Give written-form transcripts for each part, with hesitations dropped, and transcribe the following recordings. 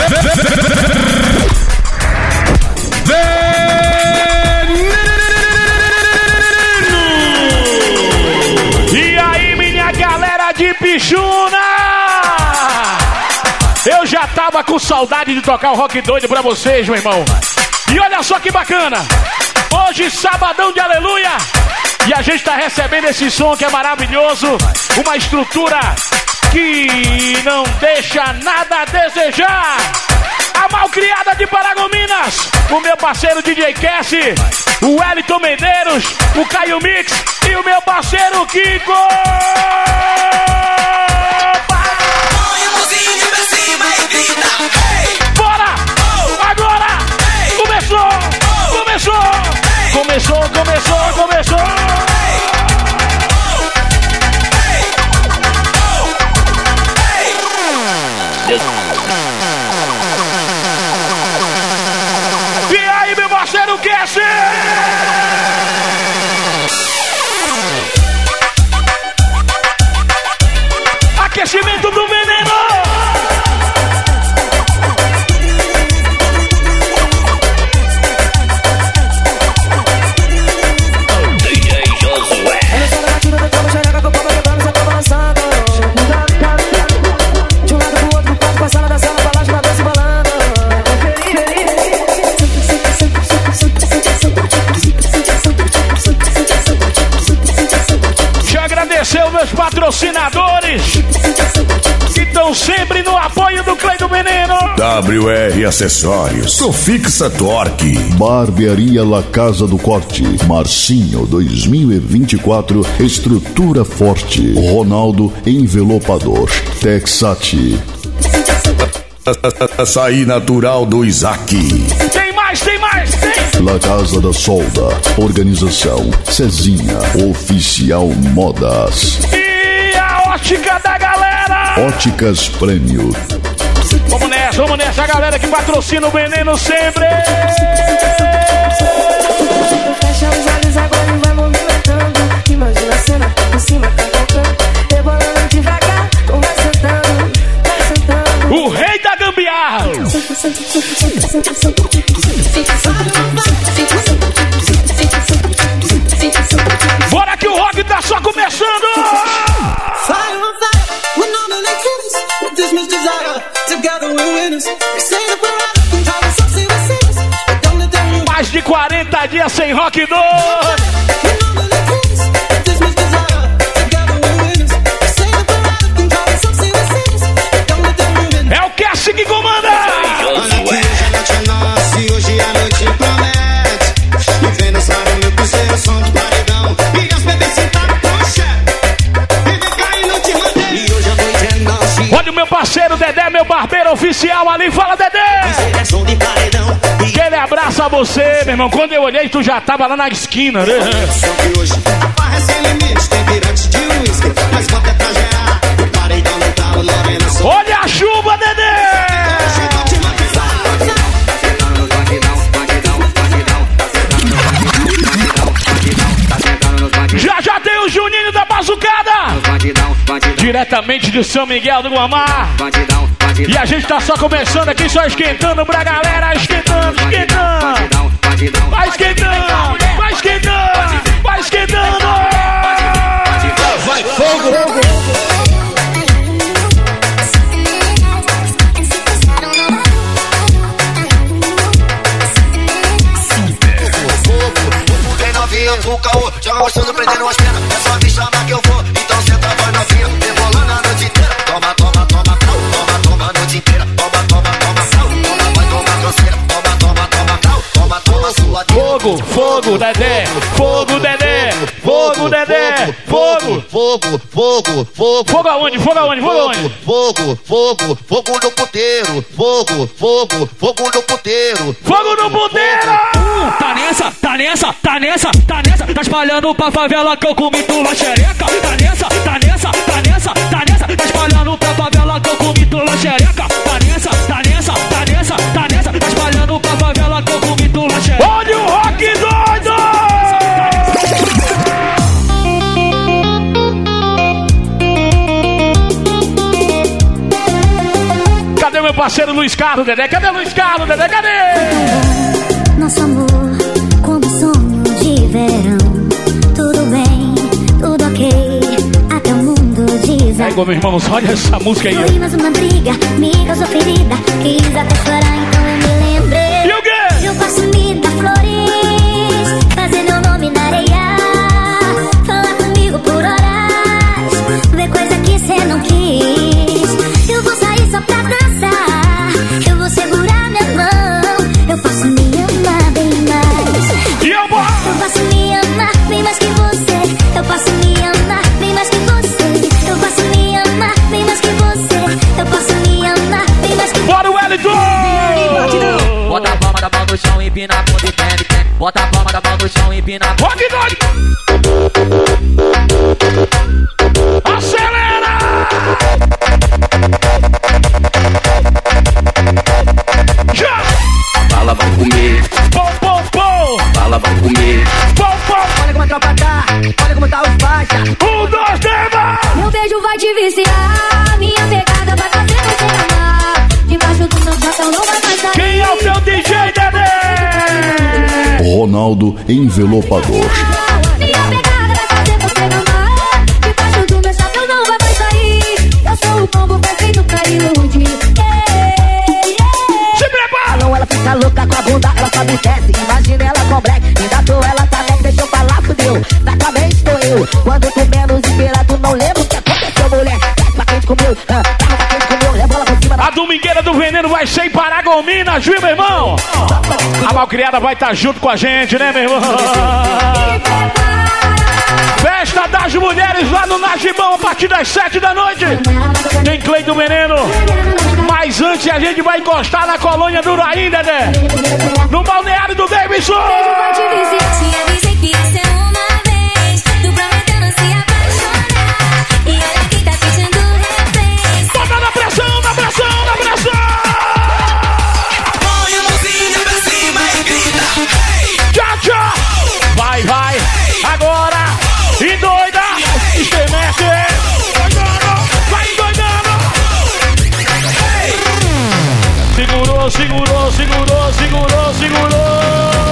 E aí, minha galera de Pichuna! Eu já tava com saudade de tocar o rock doido pra vocês, meu irmão. E olha só que bacana! Hoje, sabadão de aleluia! E a gente tá recebendo esse som que é maravilhoso. Uma estrutura que não deixa nada a desejar. A malcriada de Paragominas, o meu parceiro DJ Cass, o Wellington Medeiros, o Caio Mix e o meu parceiro Kiko. Bora! Agora! Começou! E aí, meu parceiro Cass? Aquecimento do veneno! Meus patrocinadores que estão sempre no apoio do Clay do Veneno. WR Acessórios, Sufixa Torque, Barbearia La Casa do Corte, Marcinho 2024, Estrutura Forte, Ronaldo Envelopador, Texati, Açaí Natural do Isaac. Tem mais! La Casa da Solda, Organização Cezinha, Oficial Modas. E a ótica da galera! Óticas Prêmio. Vamos nessa, a galera que patrocina o Veneno sempre! Fecha os olhos agora e vai movimentando. Imagina a cena, por cima cantando, rebolando devagar, vai sentando. O rei da gambiarra! Bora que o rock tá só começando! Mais de 40 dias sem rock doido! É o Cass que comanda! Hoje a noite promete. E vem dançar o meu cruzeiro, som de paredão. E as bebês sentaram com o chefe. E vem cair no te mandei. E hoje a noite é nossa. Olha o meu parceiro Dedé, meu barbeiro oficial ali. Fala, Dedé! Som de paredão. Aquele abraço a você, meu irmão. Quando eu olhei, tu já tava lá na esquina, né? Só que hoje a barra é sem limites. Tem pirantes de uísque, mas bota é pra gerar. O paredão não tá o nome na sua. Olha a chuva, Dedé! Já tem o Juninho da Bazucada! Diretamente de São Miguel do Guamá. E a gente tá só começando aqui, só esquentando pra galera. Esquentando. Vai esquentando! Vai fogo! O caô, joga mostrando, prendendo as pernas. É só me chamar que eu vou, então senta, vai novinha. Rebolando a noite inteira. Toma, toma a noite inteira. Toma, sal. Vai tomar canseira. Toma, sua Fogo, Dedé! Fogo, Dedé! Fogo aonde? Fogo no puteiro. Fogo no puteiro. Fogo no puteiro! Tá nessa. Tá espalhando pra favela que eu comi tua xereca. Tá nessa. Tá espalhando pra favela que eu comi tua xereca. Tá nessa. Tá espalhando pra favela que eu comi tua xereca. Olha o rock doido! Cadê Cadê meu parceiro Luiz Carlos, Dedé? Cadê Luiz Carlos, Dedé? Cadê? Nosso amor, como sonho de verão. Tudo bem, tudo ok, até o mundo diz. Aí, meus irmãos, olha essa música aí. Foi mais uma briga, me causou ferida. Quis até chorar, então eu me lembrei. E o quê? Eu posso me dar flores, fazer meu nome na areia, falar comigo por horas, ver coisa que cê não quis. Eu vou sair só pra dançar, eu vou segurar minha mão. Eu posso me amar bem mais. E eu vou! Eu posso me amar bem mais que você. Eu posso me amar bem mais que você. Eu posso me amar bem mais que você. Eu posso me amar bem mais que você. Bora, Wellington! Bota a palma da mão no chão, empina a bunda e treme. Bota a palma da mão no chão, empina a bunda. Rock doido! Acelera! Já! Fala, vai comer. Pom, pom, pom! Fala, vai comer. Pom, pom! Olha como a tropa tá, olha como tá os faixa. 1, 2, 3, vai! Meu beijo vai te viciar, minha pegada vai fazer você amar. Debaixo do meu chapéu não vai mais sair. Quem é o teu DJ, Dedé? Ronaldo Envelopador. Minha pegada vai fazer você amar. Debaixo do meu chapéu não vai mais sair. Eu sou o combo perfeito pra iludir. Se prepara! Não, ela fica louca com a bunda, ela só me desce. Imagina ela com black, ainda tô ela também. Deixa eu falar, fudeu, exatamente estou eu. Quando tu menos espera, tu não lembra o que aconteceu, mulher. Desce pra quente comeu, pra quente comeu, rebola por cima da... A domingueira do veneno vai ser em Paragominas, viu, meu irmão? A malcriada vai estar junto com a gente, né, meu irmão? Festa das mulheres lá no Najibão a partir das 7 da noite. Tem Cleito do Veneno. Mas antes a gente vai encostar na colônia do Uraí, Dedé. No balneário do Davidson. Te avisei que isso é uma vez. Tu prometeu não se apaixonar. E olha que tá sentindo refém. Bota na pressão, na pressão, na pressão. Põe a mãozinha pra cima e grita. Tchau, tchau. Vai, vai. Agora. E doida. Estremece. Vai doidando. Segurou, segurou, segurou, segurou, segurou.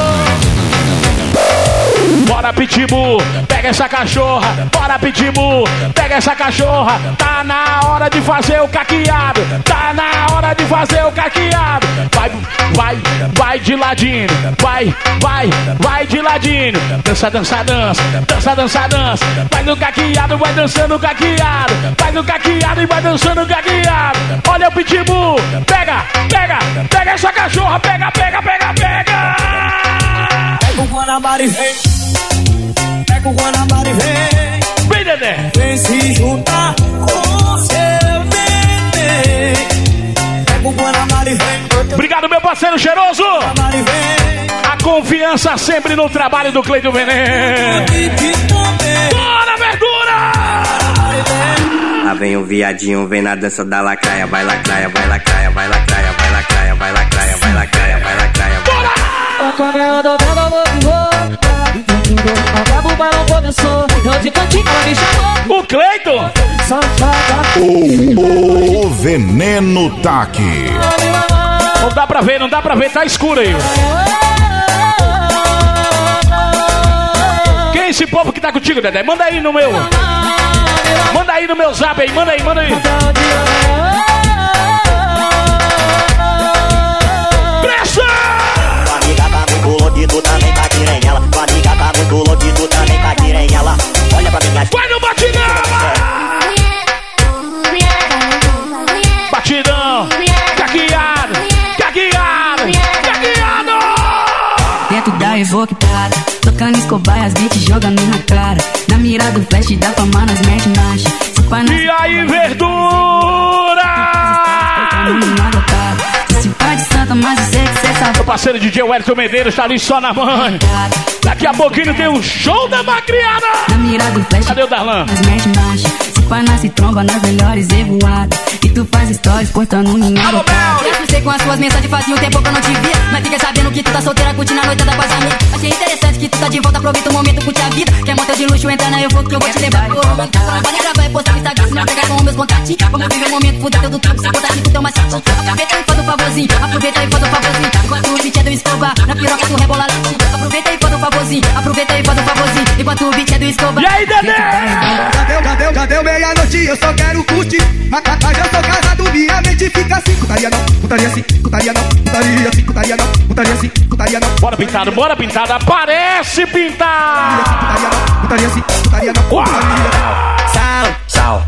Bora, Pitbull, pega essa cachorra. Bora, Pitbull, pega essa cachorra. Tá na hora de fazer o caqueado. Tá na hora de fazer o caqueado. Vai, vai, vai de ladinho. Vai, vai, vai de ladinho. Dança, dança, dança. Dança, dança, dança. Vai no caqueado, vai dançando o caqueado. Vai no caqueado e vai dançando o caqueado. Olha o Pitbull, pega, pega, pega essa cachorra. Pega, pega, pega, pega. Pega o Guanabara e vem. Pega o Guanabara e vem. Vem, Dedé. Vem se juntar com seu neném. Pega o Guanabara e vem. Obrigado, meu parceiro cheiroso. Guanabara e vem. A confiança sempre no trabalho do Cleito Veneno. Bora, verdura! Lá vem o viadinho, vem na dança da lacraia. Vai lacraia, vai lacraia, vai lacraia, vai lacraia, vai lacraia, vai lacraia, vai lacraia. Bora! Quando ela dobrava o movimento, acaba o balão começou. Eu de cantinho ela me chamou. O Cleito! Safada. O Veneno tá aqui. Não dá pra ver, não dá pra ver, tá escuro aí. Quem é esse povo que tá contigo, Dedé? Manda aí no meu. Manda aí no meu zap aí, manda aí, manda aí. Pressão! Amiga tá muito louca e tu também tá querendo ela. Amiga tá muito louca e tu também tá querendo ela. Olha pra mim, vai no batidão! Batidão! Caqueado! Caqueado! Caqueado! Dentro da Evoque Prata, tocando Escobar, as beats jogando na cara. Na mira do flash da fama, nós mete marcha. E aí, verdura! Se pá de santa, mas eu sei que cê sabe. Meu parceiro DJ Wellington Medeiros tá ali só na mãe. Daqui a pouquinho tem um show da macriada. Na mira do flash, cadê o Darlan? Nós mete marcha. Se pá nasce tromba nas melhores evoadas. E tu faz stories postando minha roupado. Eu sei com as suas mensagens fazia um tempo que eu não te via. Mas fica sabendo que tu tá solteira curtindo a noitada com as amigas. Achei interessante que tu tá de volta, aproveita o momento, curte a vida. Quer motel de luxo, entra na eu vou que eu vou te levar por uma. Pode gravar e postar no Instagram, se não pegar com meus contatinhos. Vamos viver o momento, fudeu do tempo, se botar aqui com teu macete. Aproveita e faz um favorzinho, aproveita e faz um favorzinho. Enquanto o beat é do Escobar, na piroca tu rebola latinho. Aproveita e faz um favorzinho, aproveita e faz um favorzinho. Enquanto o beat é do Escobar. E aí, Dedé? Cadê meia-noite? Eu só quero curtir. Mas eu sou casado, minha mente fica assim. Putaria não, putaria assim, putaria não, putaria assim, putaria não, putaria assim, putaria não. Bora, Pintado, aparece, Pintado! Putaria assim, putaria não, putaria não. Sal.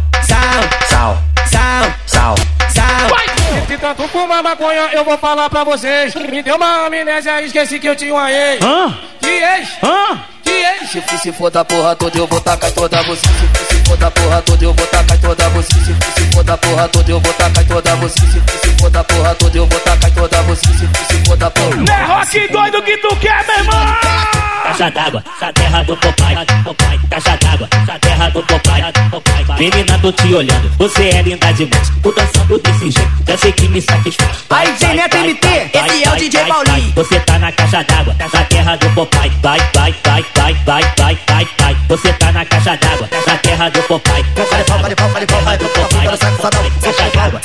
Se tanto fumar maconha, eu vou falar pra vocês. Me deu uma amnésia, esqueci que eu tinha uma ex. Que ex? Que ex? Se for da porra toda, eu vou tacar toda você. Se for da porra toda, eu vou tacar toda você. Se for da porra toda, eu vou tacar toda você. Se for da porra toda, eu vou tacar toda você. Se for da porra. É rock doido que tu quer, meu irmão! Caixa d'água, essa terra do papai. Caixa d'água, essa terra do papai. Menina, tô te olhando, você é linda demais. Tô dançando desse jeito, já sei que me satisfaz. Aí, DJ Neto MT, esse é o DJ Paulinho. Você tá na caixa d'água, na terra do papai. Vai. Você tá na caixa d'água, na terra do papai. Caixa d'água, na terra do papai. Caixa d'água.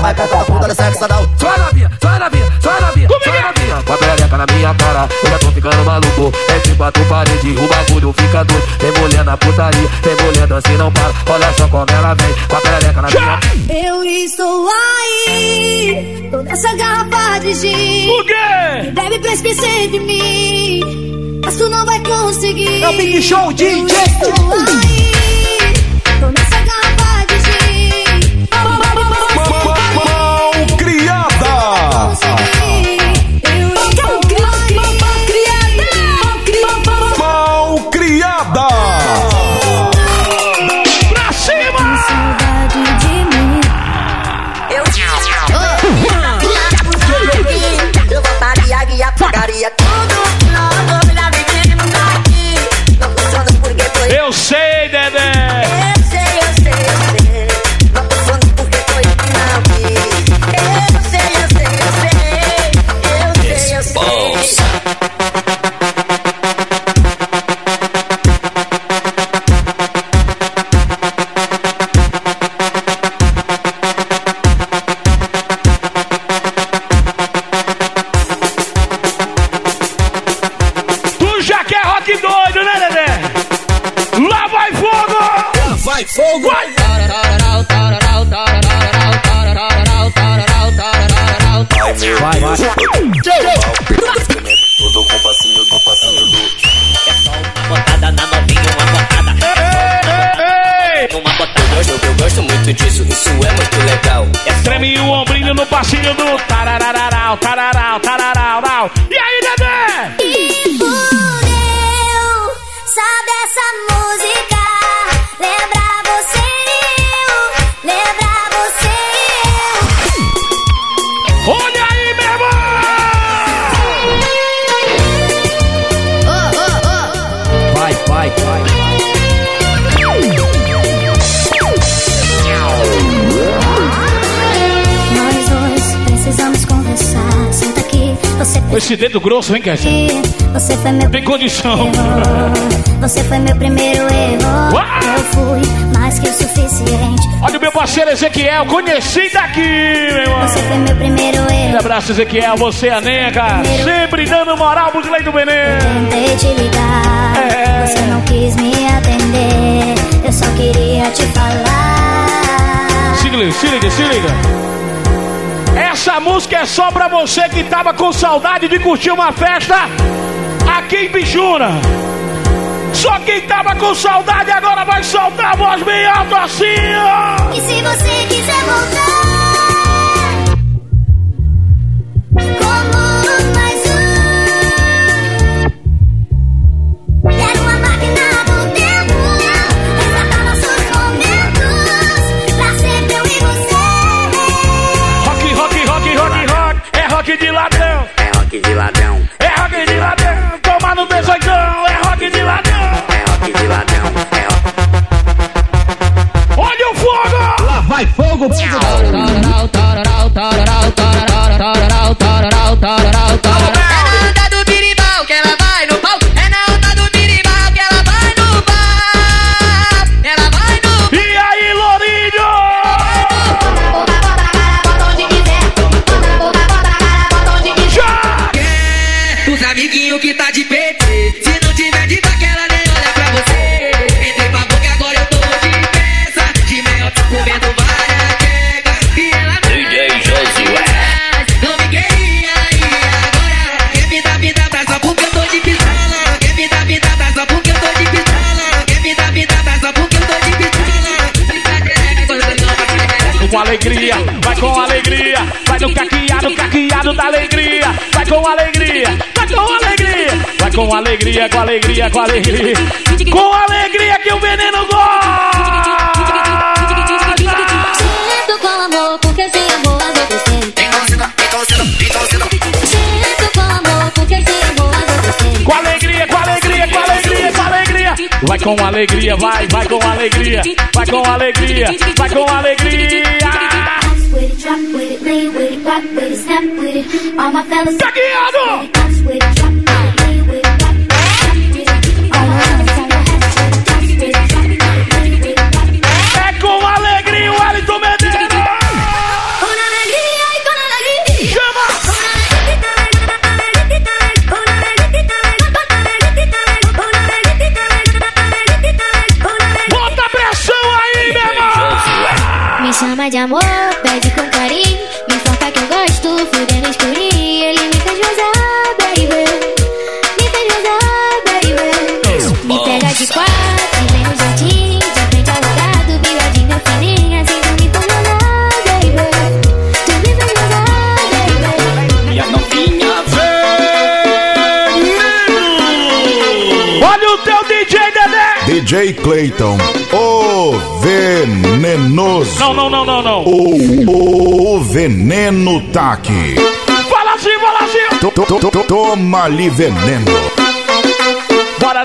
Só novinha. Com a perereca na minha cara, eu já tô ficando maluco. É de quatro paredes, o bagulho fica doido. Tem mulher na putaria, tem mulher dança e não para. Olha só como ela vem, com a perereca na minha cara. Eu estou aí, tô nessa garrafa de gin. O quê? Bebe pra esquecer de mim, mas tu não vai conseguir. É o Big Show DJ. Eu estou aí, tô nessa garrafa de gin. Mal criada. Mal criada. Pra cima! Saudade de mim. Eu vou parar e a pagaria tudo. Não vou me menino aqui. Não funciona porque foi. Eu sei, Dedé! Eu sei. Não funciona porque foi que não quis. Eu sei. Tu já quer rock doido, né, Dedé? Lá vai fogo! Vai fogo! Vai. Todo com passinho do. É só uma botada na novinha, uma botada. Ei! Uma botada. Eu gosto muito disso, isso é muito legal. Treme o ombrinho no passinho do tarararau. E aí, Dedé? E fudeu, sabe essa música? Lembra você e eu. Olha aí, meu irmão! Vai. Nós dois precisamos conversar. Senta aqui, você Com esse dedo grosso, hein, Kézia? Você foi meu Tem condição. Você foi meu primeiro erro. Eu fui mais que o suficiente. Olha o meu parceiro Ezequiel, conheci daqui, meu irmão. Você foi meu primeiro erro. Um abraço, Ezequiel, você, a Neca. Sempre dando moral pro Clay do Benê. Tentei te ligar, você não quis me atender. Eu só queria te falar. Se liga. Essa música é só pra você que tava com saudade de curtir uma festa aqui em Bichuna. Só quem tava com saudade agora vai soltar a voz bem alta assim, ó. E se você quiser voltar, como mais um. Quero uma máquina do tempo, resgatar nossos momentos, pra sempre eu e você. Rock. É rock de ladrão. É rock de ladrão. É rock de ladrão. Toma no 18, é rock de ladrão. É rock de ladrão. Olha o fogo! Lá vai fogo! no caqueado, caqueado da alegria. Vai com alegria, vai com alegria. Vai com alegria, com alegria, com alegria. Com alegria que o veneno gosta. Sinto com amor, porque sem amor as outras têm. Sinto com amor, porque sem amor as outras têm. Com alegria, com alegria, com alegria, com alegria. Vai com alegria, vai com alegria. Vai com alegria, vai com alegria. With it, drop with it, lean with it, rock with it, snap with it. All my fellas. Caqueado! Bounce with it, drop with it, lean with it, rock with it, snap with it. All my fellas on your ass with it, bounce with it, drop with it, lean with it, rock with it. É com alegria o Wellington Medeiros. Com alegria e com alegria. Chama! Bota pressão aí, meu irmão! Me chama de amor, pede com carinho. Me foca que eu gosto, fudendo escurinho. Ele me fez gozar, baby. Me fez gozar, baby. Me pega de quatro, vem no jeitinho. De frente ao lado, bigodinho fininho. Assim tu me faz gozar, baby. Tu me fez gozar, baby. Minha novinha Olha o teu DJ, Dedé! DJ Clayton, o venenoso. Não. O veneno tá aqui. Fala assim, fala assim. Toma ali veneno. Bora.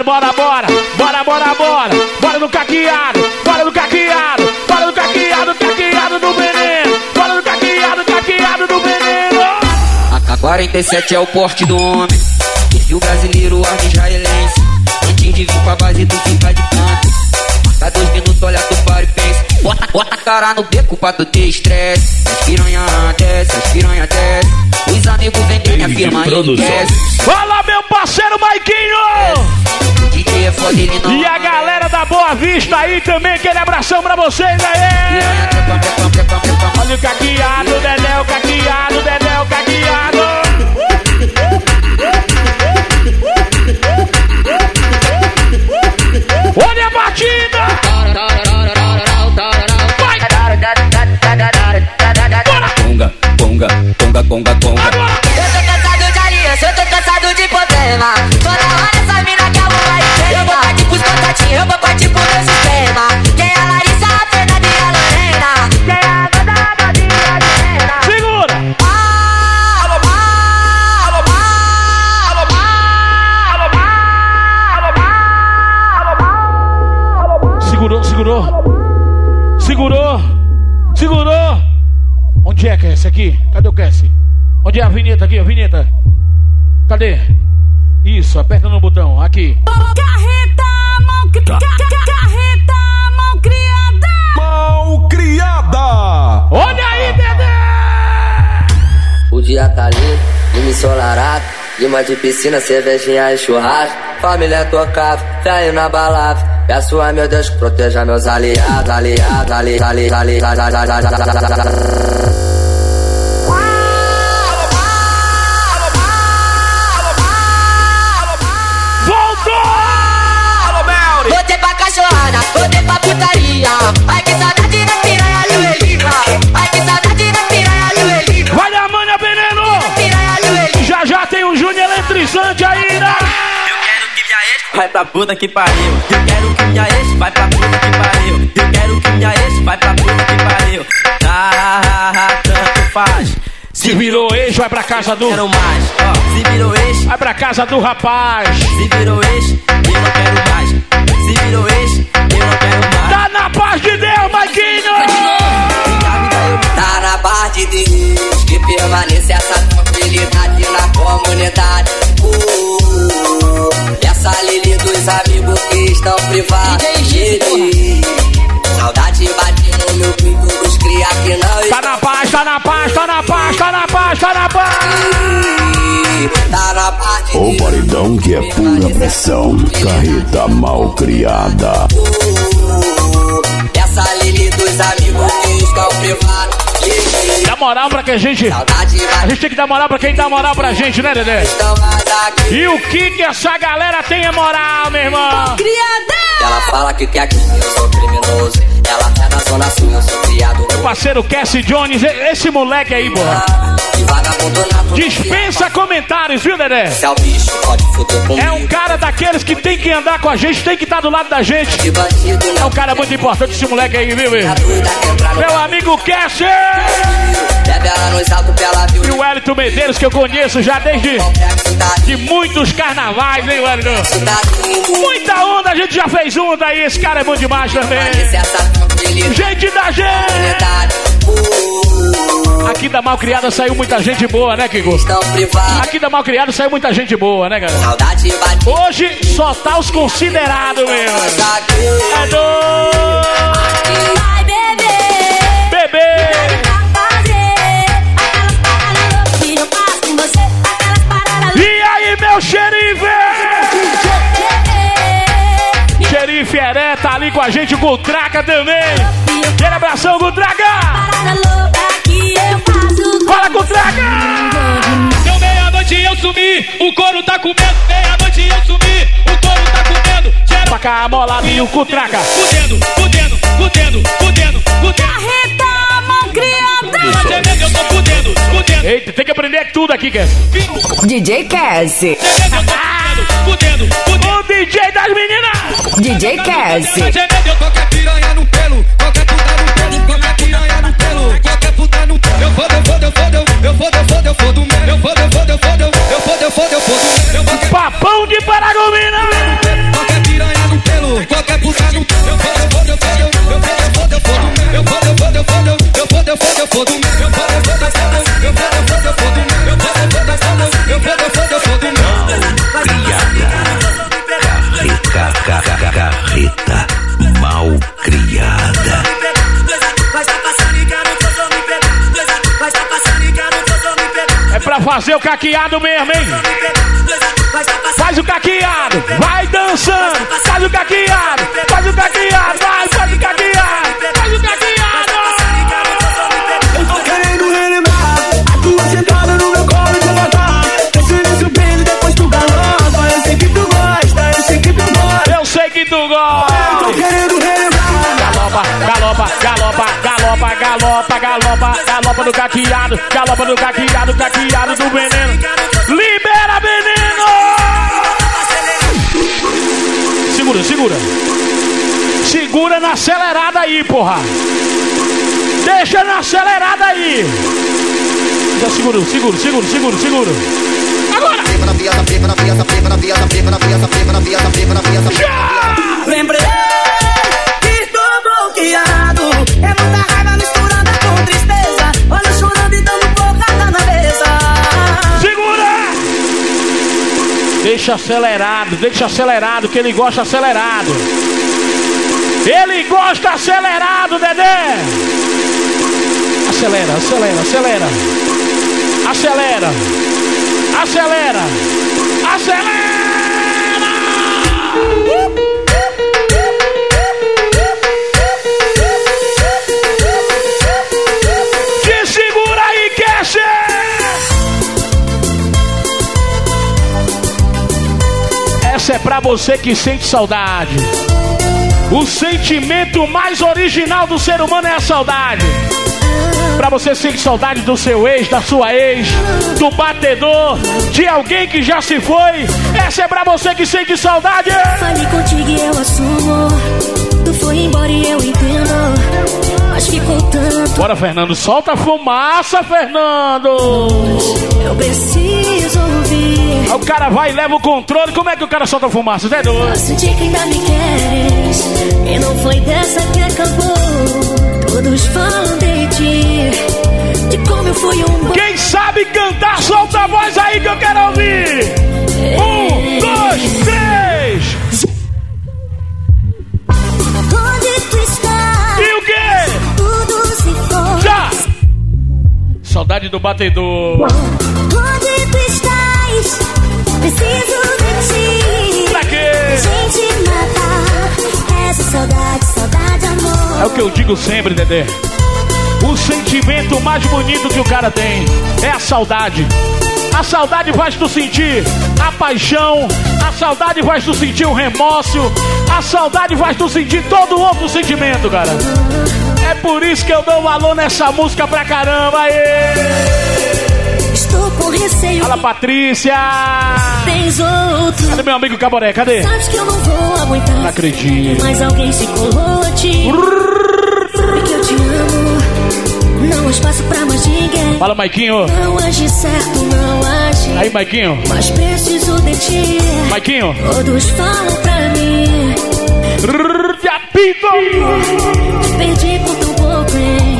Bora no caqueado. Bora no caqueado. Bora no caqueado, caqueado do veneno. Bora no caqueado, caqueado do veneno. AK-47 é o porte do homem. Perfil brasileiro, arte israelense. Antes de vir pra base, tu fica de canto. Marca 2 minutos, olha tu para e pensa. Bota a cara no beco pra tu ter estresse. As piranha desce. Os amigos vendem a firma e enriquece. Fala, meu parceiro Maiquinho! DJ é foda, ele não. E a galera da Boa Vista aí também, aquele abração pra vocês aí. Olha o caqueado, Dedé, o caqueado, Dedé, o caqueado. Olha a batida! Vai! Conga. Agora! Eu tô cansado de aliança, eu tô cansado de problema. Toda hora essa mina que arruma e eu vou partir pros contatinhos, eu vou partir pro meu sistema. Quem é a Larissa, a Fernanda e a Lorena? Quem é a Amanda, a Badinha e a Helena? Segura! Segurou! Onde é que é esse aqui? Cadê o Cassie? Onde é a vinheta aqui, a vinheta? Cadê? Isso, aperta no botão, aqui. Carreta, mão criada! Mão criada! Olha aí, Dedé! O dia tá lindo, clima ensolarado. Clima de piscina, cervejinha e churrasco. Família tocava, velho na balada. Peço a meu Deus que proteja meus aliados. Botei pra cachorrada, botei pra putaria. Ai que saudade da piranha Luelina. Ai que saudade da piranha Luelina. Vai na manha, veneno! Já tem um Júnior eletrizante aí, né? Vai pra puta que pariu. Eu quero que minha ex vai pra puta que pariu. Eu quero que minha ex vai pra puta que pariu. Tanto faz. Se virou ex, vai pra casa do... Quero mais. Se virou ex, vai pra casa do rapaz. Se virou ex, eu não quero mais. Se virou ex, eu não quero mais. Tá na paz de Deus, Maiquinho! Tá na paz de Deus que permaneça essa tranquilidade na comunidade. Essa Lili dos amigos que estão privados. Saudade bate no meu pinto dos cria que não. Tá na paz, tá na paz, tá na paz, tá na paz, tá na paz. Tá na paz de O paredão que é pura pressão. Carreta mal criada. Essa Lili dos amigos que estão privados. Dá moral pra que a gente tem que dar moral pra quem dá moral pra gente, né, Dedé? E o que essa galera tem é moral, meu irmão? Ela fala que quer que eu sou criminoso. Ela é da zona sul, eu sou criado. Meu parceiro Cassie Jones, esse moleque aí, porra. Dispensa comentários, viu, Dedé? É um cara daqueles que tem que andar com a gente, tem que estar do lado da gente. É um cara muito importante esse moleque aí, viu, meu? Meu amigo Casher! E o Wellington Medeiros, que eu conheço já desde de muitos carnavais, hein, Wellington? Muita onda, a gente já fez onda aí, esse cara é bom demais também. Gente da gente! Aqui da Malcriada saiu muita gente boa, né, Kiko? Aqui da Malcriada saiu muita gente boa, né, galera? Hoje só tá os considerados, meu. É doido! Vai beber, Bebê! E aí, meu xerife? Xerife Heré tá ali com a gente, o Gutraca também. Aquele abração, Gutraca! Fala, Gutraca! Deu meia-noite eu sumi, o couro tá comendo. Meia-noite eu sumi, o couro tá comendo. Pra cá, moladinho, o Gutraca. Fudendo. Carreta Malcriada. Eu tô fudendo. Eita, tem que aprender tudo aqui, Cass. DJ Cass. O DJ das meninas. DJ Cass. Eu toco a piranha no pelo, qualquer puta no pelo, qualquer piranha no pelo, qualquer puta no pelo. Eu fodo mesmo. Papão de Paragomina. Qualquer piranha no pelo, qualquer puta no pelo. Eu fodo mesmo. Carreta mal criada. É pra fazer o caqueado mesmo, hein? Faz o caqueado, vai dançando. Faz o caqueado, vai, faz o caqueado. Faz o caqueado. Eu tô querendo relembrar a tua sentada no meu colo de matar. Descendo seu pelo depois tu galopa. Eu sei que tu gosta. Eu sei que tu gosta. Eu tô querendo relembrar. Galopa do caqueado. Galopa do caqueado do veneno. Libera, veneno! Segura na acelerada aí, porra. Deixa na acelerada aí. Já segura. Agora! Lembrei que estou bloqueado. É muita raiva misturada com tristeza. Olha chorando e dando porrada na mesa. Segura! Deixa acelerado, que ele gosta acelerado. Ele gosta acelerado, Dedé. Acelera. Te segura aí, Casher. Essa é pra você que sente saudade. O sentimento mais original do ser humano é a saudade. Pra você sentir saudade do seu ex, da sua ex, do batedor, de alguém que já se foi. Essa é pra você que sente saudade. Falei contigo e eu assumo. Tu foi embora e eu entendo. Mas ficou tanto. Bora, Fernando, solta a fumaça, Fernando. Eu preciso ouvir. Aí o cara vai e leva o controle. Como é que o cara solta a fumaça? Até doido. Eu senti que ainda me queres. E não foi dessa que acabou. Todos falam de ti, de como eu fui um bom. Quem sabe cantar, solta a voz aí que eu quero ouvir. 1, 2, 3. Onde tu estás? E o quê? Tudo se foi. Já! Saudade do batedor. Onde tu estás? Preciso de ti. Pra quê? Gente matar essa saudade, amor. É o que eu digo sempre, Dedé. O sentimento mais bonito que o cara tem é a saudade. A saudade faz tu sentir a paixão. A saudade faz tu sentir o remorso. A saudade faz tu sentir todo outro sentimento, cara. É por isso que eu dou valor nessa música pra caramba. Aê! sei o Fala, Patrícia! tens outro. Cadê meu amigo Caboré? Cadê? Sabes que eu não vou aguentar. Não acredito. Mas alguém se colou a ti. Sabe que eu te amo. Não há espaço pra mais ninguém. Fala, Maiquinho. Não age certo, não age. Aí, Maiquinho. Mas preciso de ti. Maiquinho. Todos falam pra mim. Japito! Te perdi por tão pouco, hein?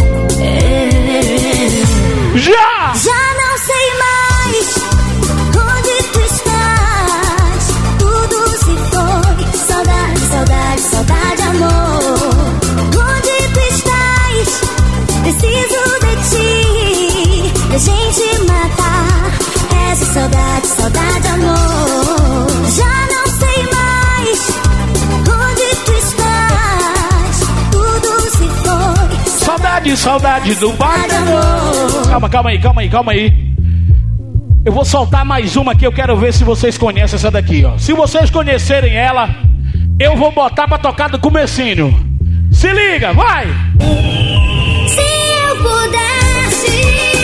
Já! Já não sei mais onde tu estás. Tudo se foi. Saudade, saudade, saudade, amor. Onde tu estás? Preciso de ti. Da gente matar essa saudade, saudade, amor. Já não sei mais onde tu estás. Tudo se foi. Saudade, saudade do bacalhau. Calma aí. Eu vou soltar mais uma aqui, eu quero ver se vocês conhecem essa daqui, ó. Se vocês conhecerem ela, eu vou botar pra tocar do comecinho. Se liga, vai! Se eu pudesse.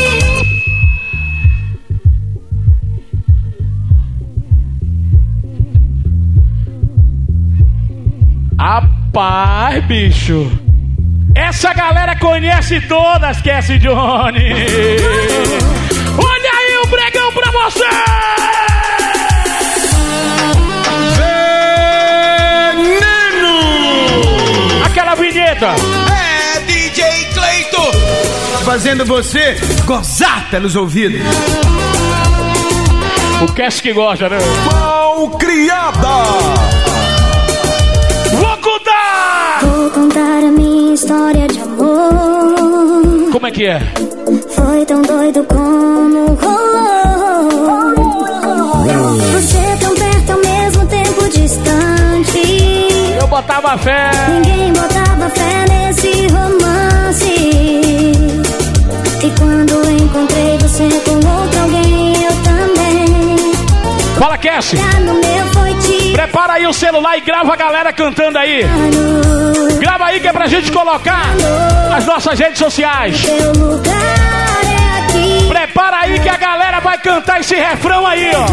Rapaz, bicho. Essa galera conhece todas, esquece Johnny. Olha aí o Bregão pra você! Veneno! Aquela vinheta. É DJ Cleito, fazendo você gozar pelos ouvidos. O Cass que gosta, né? Malcriada! Vou contar a minha história de amor. Como é que é? Foi tão doido como rolou. Você tão perto ao mesmo tempo distante. Eu botava fé. Ninguém botava fé nesse romance. E quando encontrei você com outro alguém, eu também. Fala, Cass. Prepara aí o celular e grava a galera cantando aí. Grava aí que é pra gente colocar nas nossas redes sociais. Prepara aí que a galera vai cantar esse refrão aí, ó.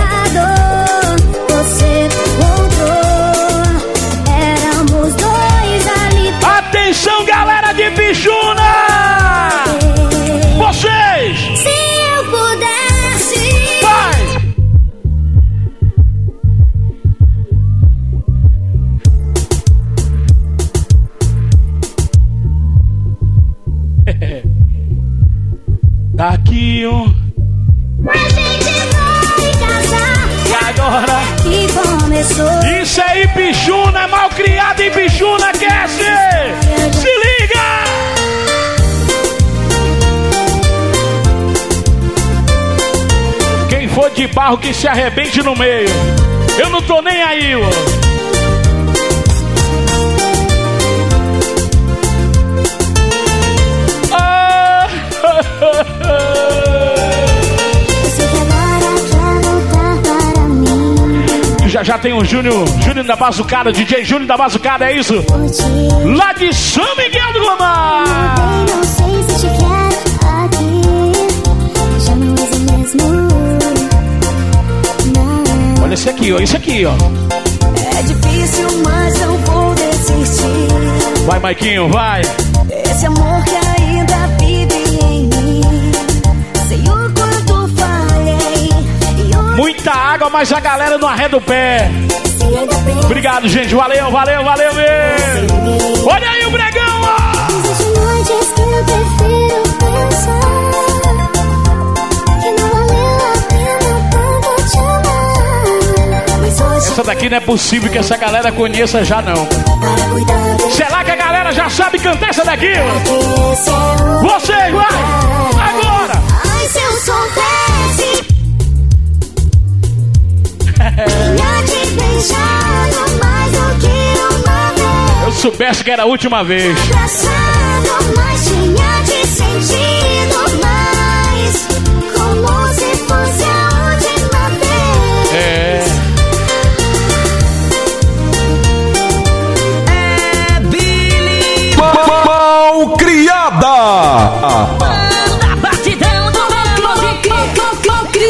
Você voltou, éramos dois ali. Atenção, galera de Bichuna! Vocês! Se eu pudesse. Vai! Daqui A gente vai casar. E agora? Que começou. Isso aí, Bichuna, mal criado em Bichuna, Cass! Se liga! Quem for de barro que se arrebente no meio. Eu não tô nem aí, ó. Já tem o Júnior da Bazucada, DJ Júnior da Bazucada, é isso? Lá de São Miguel do Gomar. Não sei se te quero aqui. Já não és o mesmo. Não. Olha esse aqui, ó, isso aqui, ó. É difícil, mas não vou desistir. Vai, Maiquinho, vai. Esse amor que ainda vive em mim. Sei o quanto falhei. Muita água, mas a galera não arreda o pé. Obrigado, gente. Valeu, valeu, valeu mesmo. Olha aí o Bregão, ó. Existem noites que eu prefiro pensar que não valeu a pena tanto te amar. Mas hoje essa daqui não é possível que essa galera conheça já, não. Será que a galera já sabe cantar essa daqui? Vocês, vai! Agora! Ai, se eu soubesse. Tinha te beijado mais do que uma vez. Eu soubesse que era a última vez. Abraçado, mas tinha te sentido mais. Como se fosse a última vez. É. Billy Malcriada! Batidão do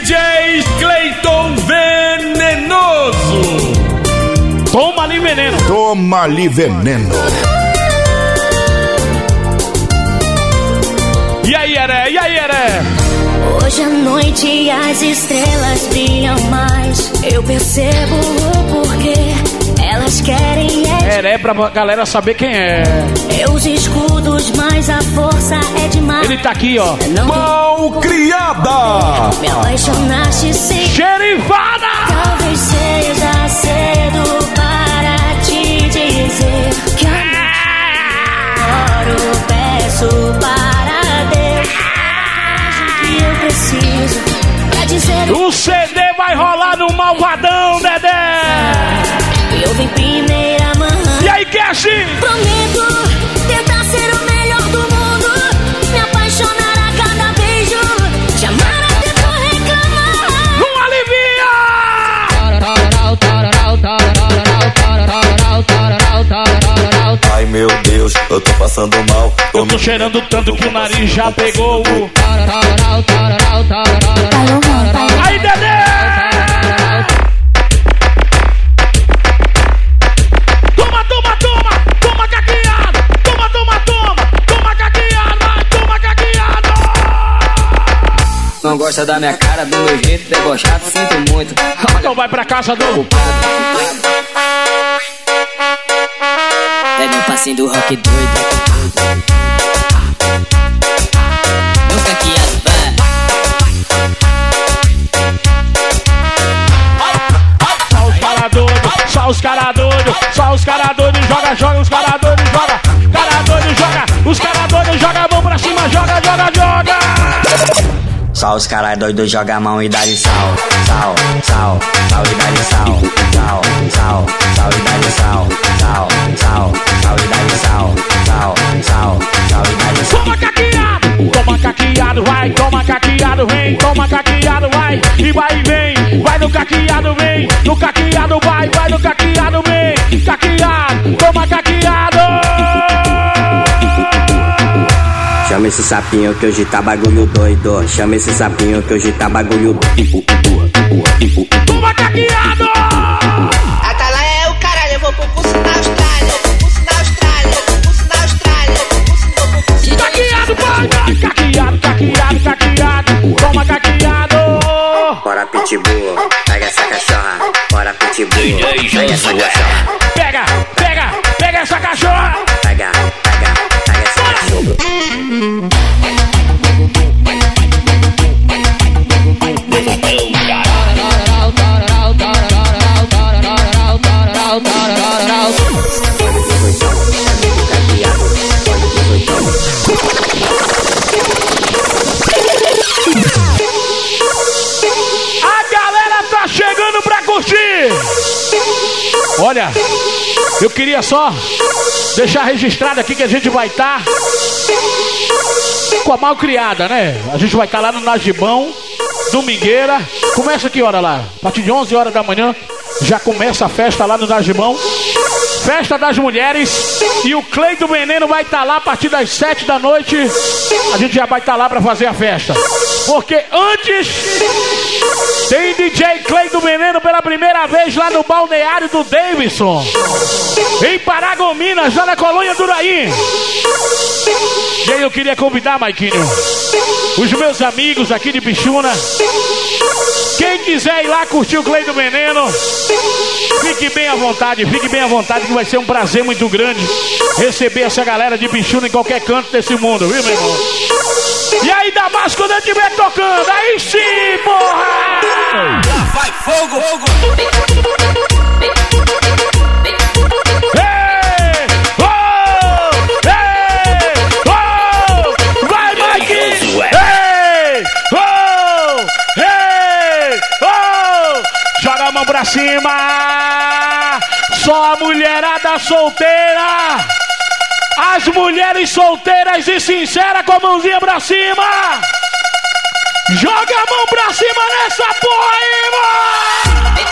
DJ Cleiton Venenoso. Toma-lhe veneno. Toma-lhe veneno. E aí, Heré? E aí, Heré? Hoje à noite as estrelas brilham mais. Eu percebo o porquê. Elas querem Heré pra galera saber quem é. Meus escudos, mas a força é demais. Ele tá aqui, ó. Malcriada. Me apaixonaste sem xerifada. Talvez seja cedo para te dizer que agora eu peço para Deus que eu preciso pra dizer. O CD vai rolar no Malvadão, Dedé. Eu vim primeira mão. E aí, Cash? Prometo tentar ser o melhor do mundo. Me apaixonar a cada beijo. Te amar até por reclamar. Não alivia! Ai meu Deus, eu tô passando mal. Eu tô cheirando tanto que o nariz já pegou o... Aí, Dedé! Não gosta da minha cara, do meu jeito debochado, sinto muito. Então vai pra casa do... É meu passinho do rock doido. Meu caqueado vai. Só os cara doido, só os cara doido, joga, joga, os cara doido, joga, cara doido, joga, os cara doido, joga a mão pra cima, joga, joga, joga. Só os caras doidos joga a mão e dá-lhe sal, sal, sal, sal e dá-lhe sal, sal, sal, sal e dá-lhe sal, sal, sal, sal e dá-lhe sal, sal, sal, sal e dá-lhe sal. Toma caqueado, vai, toma caqueado, vem, toma caqueado, vai, e vai e vem, vai no caqueado, vem, no caqueado, vai, vai no caqueado, vem, caqueado, toma caqueado. Chama esse sapinho que hoje tá bagulho doido. Chama esse sapinho que hoje tá bagulho doido. Toma caqueado! Atala é o caralho, eu vou pro curso na Austrália. Curso na Austrália, curso na Austrália. Caqueado, pai! Caqueado, caqueado, caqueado. Toma caqueado! Bora pitbull, pega essa cachorra. Bora pitbull, pega essa cachorra. Pega, pega, pega essa cachorra! Pega, pega, pega essa cachorra. A galera tá chegando pra curtir. Olha, eu queria só deixar registrado aqui que a gente vai estar com a Malcriada, né? A gente vai estar lá no Najibão, domingueira. Começa que hora lá? A partir de 11 horas da manhã já começa a festa lá no Najibão. Festa das mulheres. E o Cleiton Veneno vai estar lá a partir das 7 da noite. A gente já vai estar lá pra fazer a festa. Porque antes tem DJ Cleiton Veneno pela primeira vez lá no balneário do Davidson, em Paragominas, lá na colônia do Uraí. E aí eu queria convidar, Maiquinho, os meus amigos aqui de Bichuna. Quem quiser ir lá curtir o Cleiton Veneno, fique bem à vontade, que vai ser um prazer muito grande receber essa galera de Bichuna em qualquer canto desse mundo, viu, meu irmão? E aí, Damasco, quando eu estiver tocando, aí sim, porra! Vai, fogo, fogo! Ei! Oh! Ei! Oh! Vai, Mike! Ei! Oh! Ei! Oh! Joga a mão pra cima! Só a mulherada solteira! As mulheres solteiras e sinceras com a mãozinha pra cima! Joga a mão pra cima nessa porra aí, mano!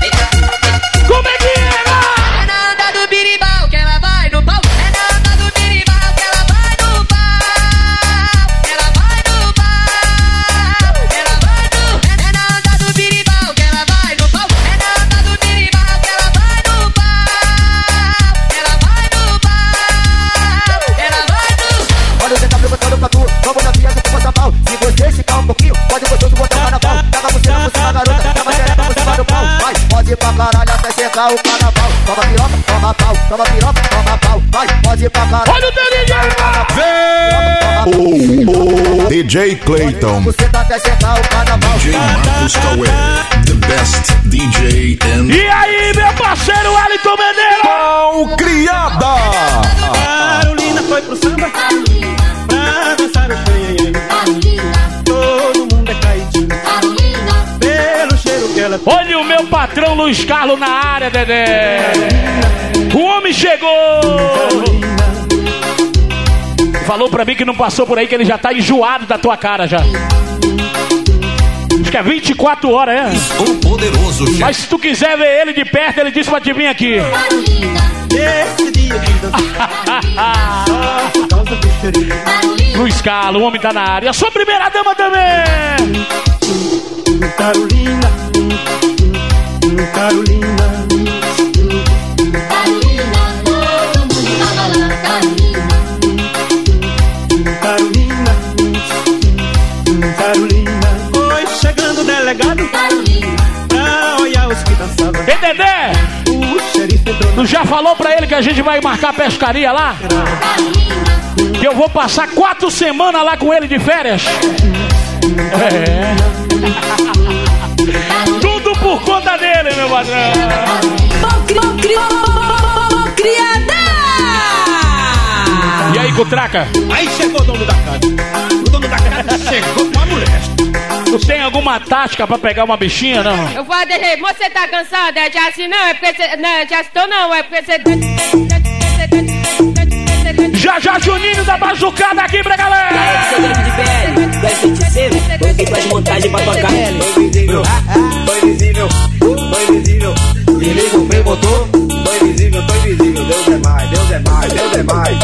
Como é que é, mano? É na onda do birimbau que ela vai no pau. É na onda do birimbau. secar o carnaval. Toma piroca, toma pau, toma piroca, toma pau. Vai, pode ir pra caralho. Olha o DJ! DJ Clayton. Você tá até secar o carnaval. DJ Marcos Cauê, the best DJ in... E aí, meu parceiro Wellington Medeiros? Malcriada! Carolina foi pro samba pra dançar o xenhenhen. Todo mundo é caidinho pelo cheiro que ela tem. Olha o meu patrão Luiz Carlos na área, Dedé. O homem chegou. Falou pra mim que não passou por aí, que ele já tá enjoado da tua cara já. Acho que é 24 horas, é? O poderoso chefe. Mas se tu quiser ver ele de perto, ele disse pra te vir aqui. Esse dia de dançar só por causa do cheirinho. Luiz Carlos, o homem tá na área. E a sua primeira dama também. Carolina, Carolina, Carolina, Carolina. Foi chegando o delegado pra olhar os que dançavam. Ei, Dedé, O xerife entrou tu já falou pra ele que a gente vai marcar pescaria lá? Que eu vou passar 4 semanas lá com ele de férias? É. Tudo por conta dele, meu patrão. Criada! E aí, Cutraca? Aí chegou o dono da casa. O dono da casa chegou com a mulher. Tu tem alguma tática pra pegar uma bichinha, não? Eu vou dizer, você tá cansado? É de assim não, é porque você... Não, de assim não, é porque você... Já Juninho da Bazucada aqui pra galera! Vai feiticeiro, voltei com as montagens pra tocar. Foi visível, foi visível. Se liga o motor, foi visível. Deus é mais, Deus é mais, Deus é mais.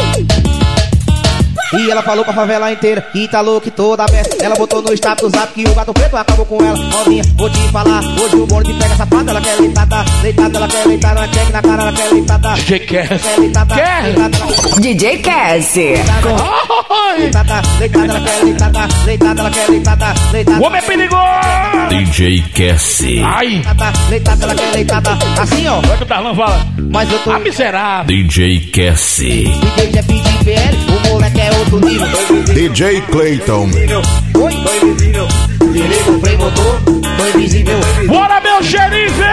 E ela falou pra favela inteira que tá louca e toda aberta. Ela botou no status zap que o gato preto acabou com ela. Novinha, vou te falar, hoje o bonde pega safada. Ela quer leitada, leitada, ela quer leitada. Ela check na cara, ela quer leitada. DJ Cass. Quer? DJ Cass. Leitada, leitada, ela quer leitada. Leitada, ela quer leitada. O homem é perigoso! DJ Cass. Ai! Leitada, ela quer leitada. Assim, ó. Vai que o Darlan fala. Mas eu tô... Ah, miserável. DJ Cass. DJ Jeff de PL, o moleque é outro nível. DJ Clayton. Foi visível. Se liga o play motor, foi visível. Bora, meu xerife!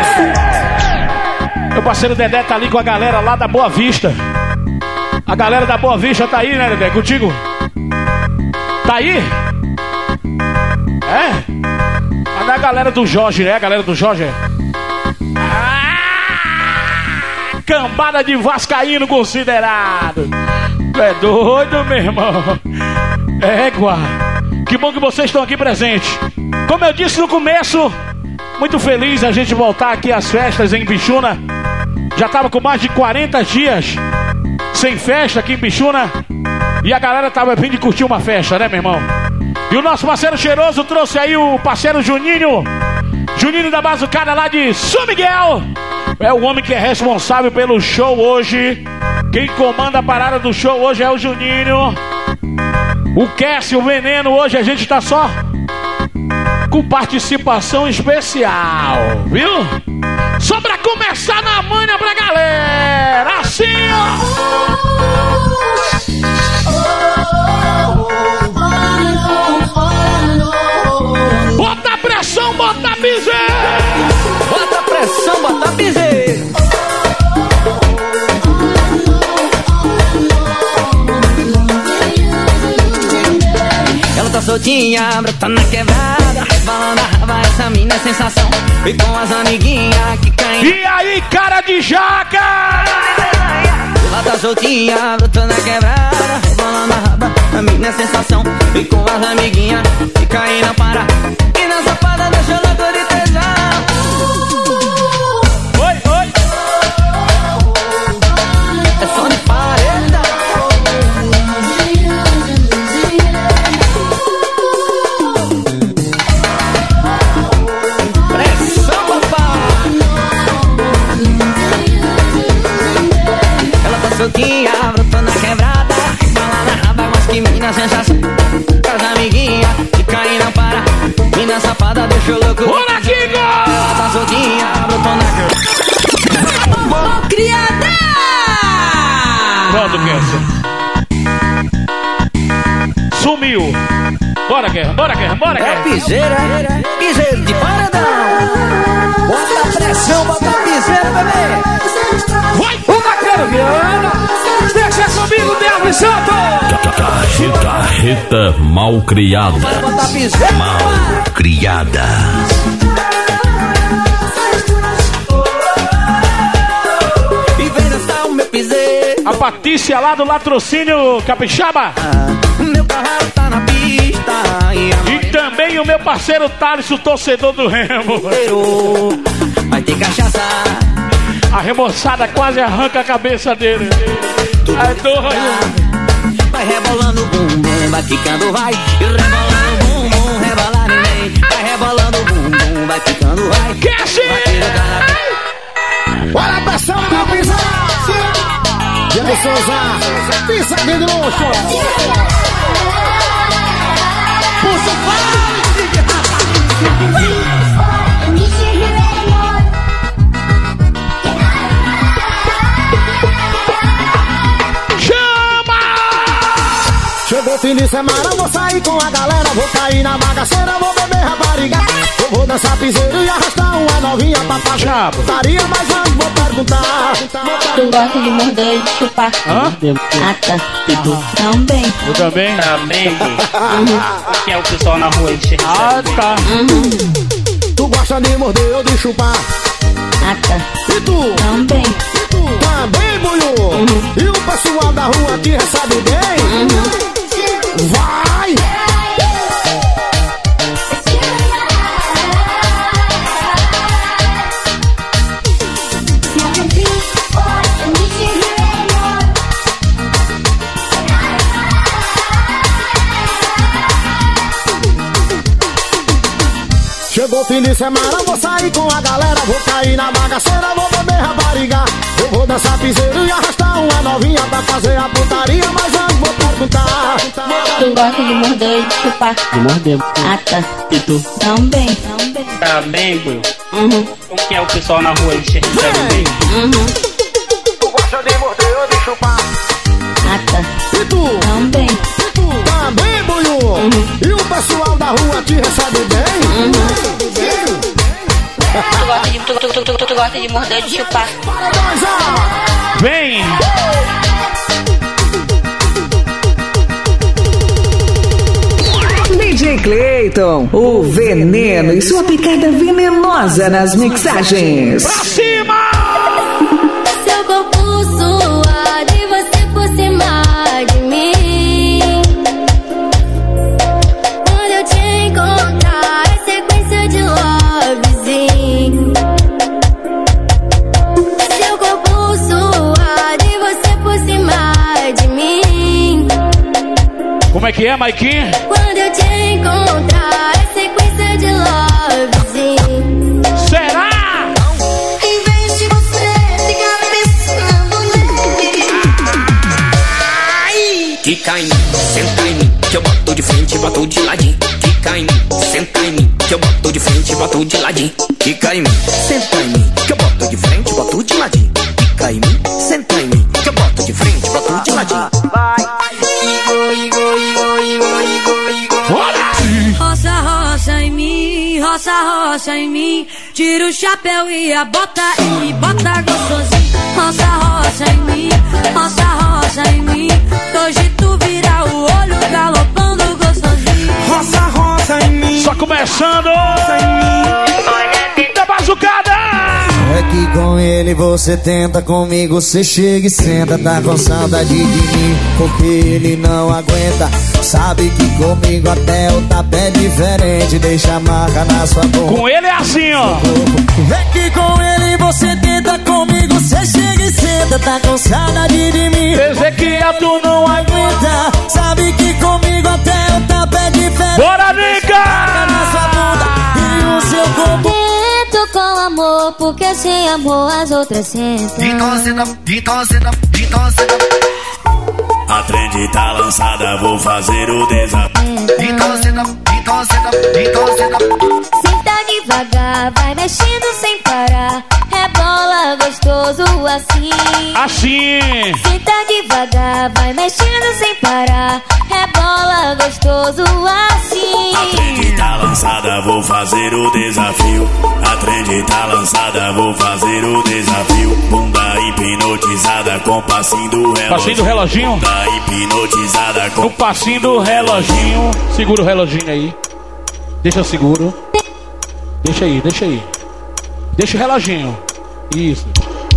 Meu parceiro Dedé tá ali com a galera lá da Boa Vista. A galera da Boa Vista tá aí, né, Dedé? Contigo? Tá aí? É? Mas não é a galera do Jorge, né? A galera do Jorge. Cambada de vascaíno considerado. É doido, meu irmão. Égua. Que bom que vocês estão aqui presentes. Como eu disse no começo, muito feliz a gente voltar aqui às festas em Bichuna. Já tava com mais de 40 dias sem festa aqui em Bichuna. E a galera tava vindo de curtir uma festa, né, meu irmão? E o nosso parceiro cheiroso trouxe aí o parceiro Juninho. Juninho da Bazucada lá de São Miguel. É o homem que é responsável pelo show hoje. Quem comanda a parada do show hoje é o Juninho. O Cassie, o Veneno, hoje a gente tá só com participação especial, viu? Só pra começar na manha pra galera. Assim, ó. Bota pressão, bota piseiro. Bota pressão, bota piseiro. Ela tá soltinha, brota na quebrada, balando a raba, essa mina é sensação. E com as amiguinhas que caem. E aí, cara de jaca? Ela tá soltinha, brota na quebrada, balando a raba, a mina é sensação. E com as amiguinhas que caem na para. E na safada deixa louco de tesão. Oi, oi. É som de parede. Pressão, papai. Ela tá soltinha, brotou na quebrada, bala na raba, mas que mina sensação. Com as amiguinhas que caem na para. Mina safada deixou louco. Bora, Kiko! Ela tá soltinha, brotou na quebrada. esquece. Sumiu. Bora, Guerra, bora, Guerra, bora, Guerra. É piseira de paredão. Bota a pressão, bota a piseira, bebê. Vai! O Bacana Viana. Deixa comigo, Deus Santo. Carreta mal criada. Bota a piseira. Mal criada. E vem dançar o meu piseiro. A Patrícia lá do Latrocínio Capixaba. Meu carro tá na pista. E também o meu parceiro Thales, o torcedor do Remo. Vai ter cachaça. A remoçada quase arranca a cabeça dele. É doido. Vai rebolando o bumbum, vai ficando, vai. E rebolando o bumbum, rebolar ninguém. Vai rebolando o bumbum, vai ficando, vai. Olha a pressão da pisa. Diego Souza, pisa aqui de luxo. Puxa, vai. Chegou fim de semana, vou sair com a galera. Vou cair na bagaceira, vou beber rapariga. Eu vou dançar piseiro e arrastar uma novinha pra pagar. Putaria, mas antes vou perguntar. Tu gosta de morder e de chupar? Hã? Ah, tá. Também. Eu também? Também. Que é o pessoal na rua enxerga. Ah, tá. Tu gosta de morder ou de chupar? Ah, tá. E tu? Também. Também, Buiu? E o pessoal da rua te recebe bem? Vai! Chegou o fim de semana, vou sair com a galera. Vou cair na bagaceira, vou beber rapariga. Eu vou dançar piseiro e arrastar uma novinha pra fazer a putaria. Mas antes vou perguntar. Tu gosta de morder e de chupar? De morder. Ah, tá. E tu? Também. Também, Will. Como que é o pessoal na rua enxerga bem? Tu gosta de morder ou de chupar? Ah, tá. E tu? Também. Também, Buiu? E o pessoal da rua te recebe bem? Tu gosta de morder e de chupar? Vem! DJ Cleiton, o veneno e sua picada venenosa nas mixagens. Pra cima! Seu corpo suado e você por cima de mim. Quando eu te encontrar, é sequência de lovezinho. Seu corpo suado e você por cima de mim. Como é que é, Maiquinho? Quando eu te encontrar, é sequência de lovezinho. Será? Em vez de você ficar pensando nele. Quica em mim, senta em mim, que eu boto de frente e boto de ladinho. Quica em mim, senta em mim, que eu boto de frente e boto de ladinho. Quica em mim, senta em mim, que eu boto de frente e boto de ladinho. Quica em mim, senta em mim, que eu boto de frente e boto de ladinho. Roça, roça em mim, roça, roça em mim. Tira o chapéu e a bota e bota gostosinho. Roça, roça em mim, roça, roça em mim. Hoje tu vira o olho galopando gostosinho. Roça, roça em mim. Só começando! Da bazucada! É que com ele você tenta, comigo você chega e senta. Tá com saudade de mim, porque ele não aguenta. Sabe que comigo até o tapa é diferente. Deixa a marca na sua boca. Com ele é assim, ó. É que com ele você tenta, comigo você chega e senta. Tá com saudade de mim, Ezequiel, tu não aguenta. Sabe que comigo até o tapa é diferente. Bora, Nica! Na sua bunda e o seu corpo. Tento com amor, porque sem amor as outras sentam. Então senta. A trend tá lançada, vou fazer o desafio. Então senta. Senta devagar, vai mexendo sem parar. Rebola rebola gostoso assim. Assim. Senta devagar, vai mexendo sem parar. Rebola gostoso assim. A trend tá lançada, vou fazer o desafio. A trend tá lançada, vou fazer o desafio. Bunda hipnotizada com o passinho do relógio. Passinho do reloginho? Bunda hipnotizada com o passinho do reloginho. Segura o reloginho aí. Deixa eu seguro. Deixa aí, deixa aí. Deixa o reloginho. Isso.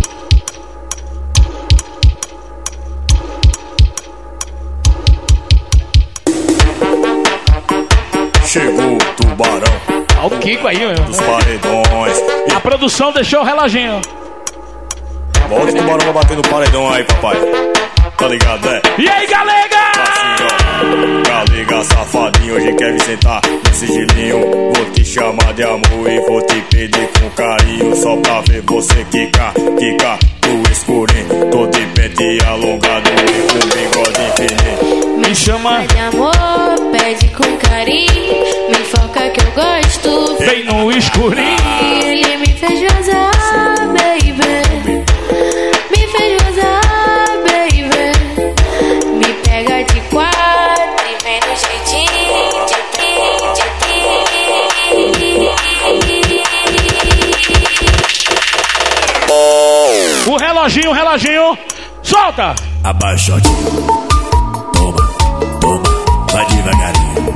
Chegou o tubarão. Olha o Kiko aí, meu. Dos paredões. A produção deixou o reloginho. Bota o tubarão pra bater no paredão aí, papai. Tá ligado, é? E aí, galega? Galega safadinho, hoje quer me sentar no sigilinho. Vou te chamar de amor e vou te pedir com carinho. Só pra ver você quicar, quicar no escurinho. Tô de pente alongado e com bigode infinito. Me chama de amor, pede com carinho. Me foca que eu gosto. Vem no escurinho. Ele me fez gozar, baby. Me fez gozar, baby. Me pega de quatro e vem no jeitinho de o reloginho, solta! Abaixa o tiro. Toma, toma, vai devagarinho.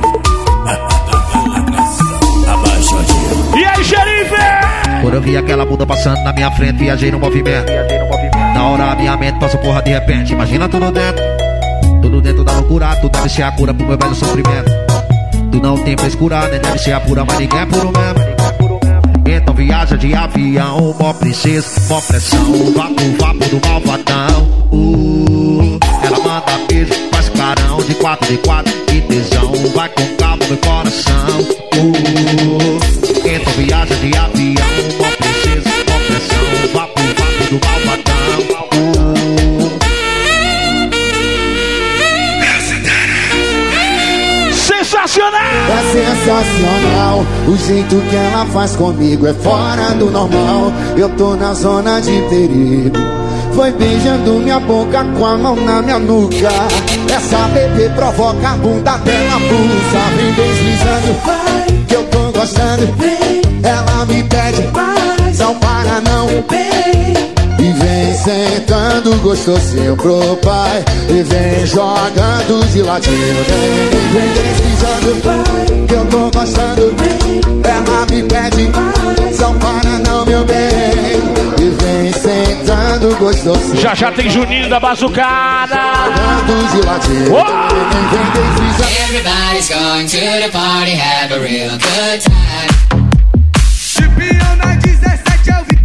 Abaixa o tiro. E aí, xerife? Quando eu vi aquela bunda passando na minha frente, viajei no movimento. Na hora a minha mente passou porra de repente. Imagina tudo dentro da loucura. Tu deve ser a cura pro meu velho sofrimento. Tu não tem frescura, nem deve ser a pura, mas ninguém é puro mesmo. Então viaja de avião, mó princesa, mó pressão. Vapo do malvadão. Ela manda beijo, faz clarão. De 4, que tesão. Vai com calma meu coração. Então viaja de avião, mó princesa, mó pressão. Vapo do malvadão. Sensacional! É sensacional, o jeito que ela faz comigo é fora do normal. Eu tô na zona de perigo. Foi beijando minha boca com a mão na minha nuca. Essa bebê provoca a bunda até na blusa. Vem deslizando, que eu tô gostando. Ela me pede, não para não. E vem sentando gostosinho pro pai. E vem jogando de ladinho. Vem deslizando, que eu tô gostando. Ela me pede, não para não, meu bem. E vem sentando gostosinho. Já tem Juninho da Bazucada. Jogando de ladinho. Vem deslizando. Everybody's going to the party, have a real good time. Chipião na 17 eu vi.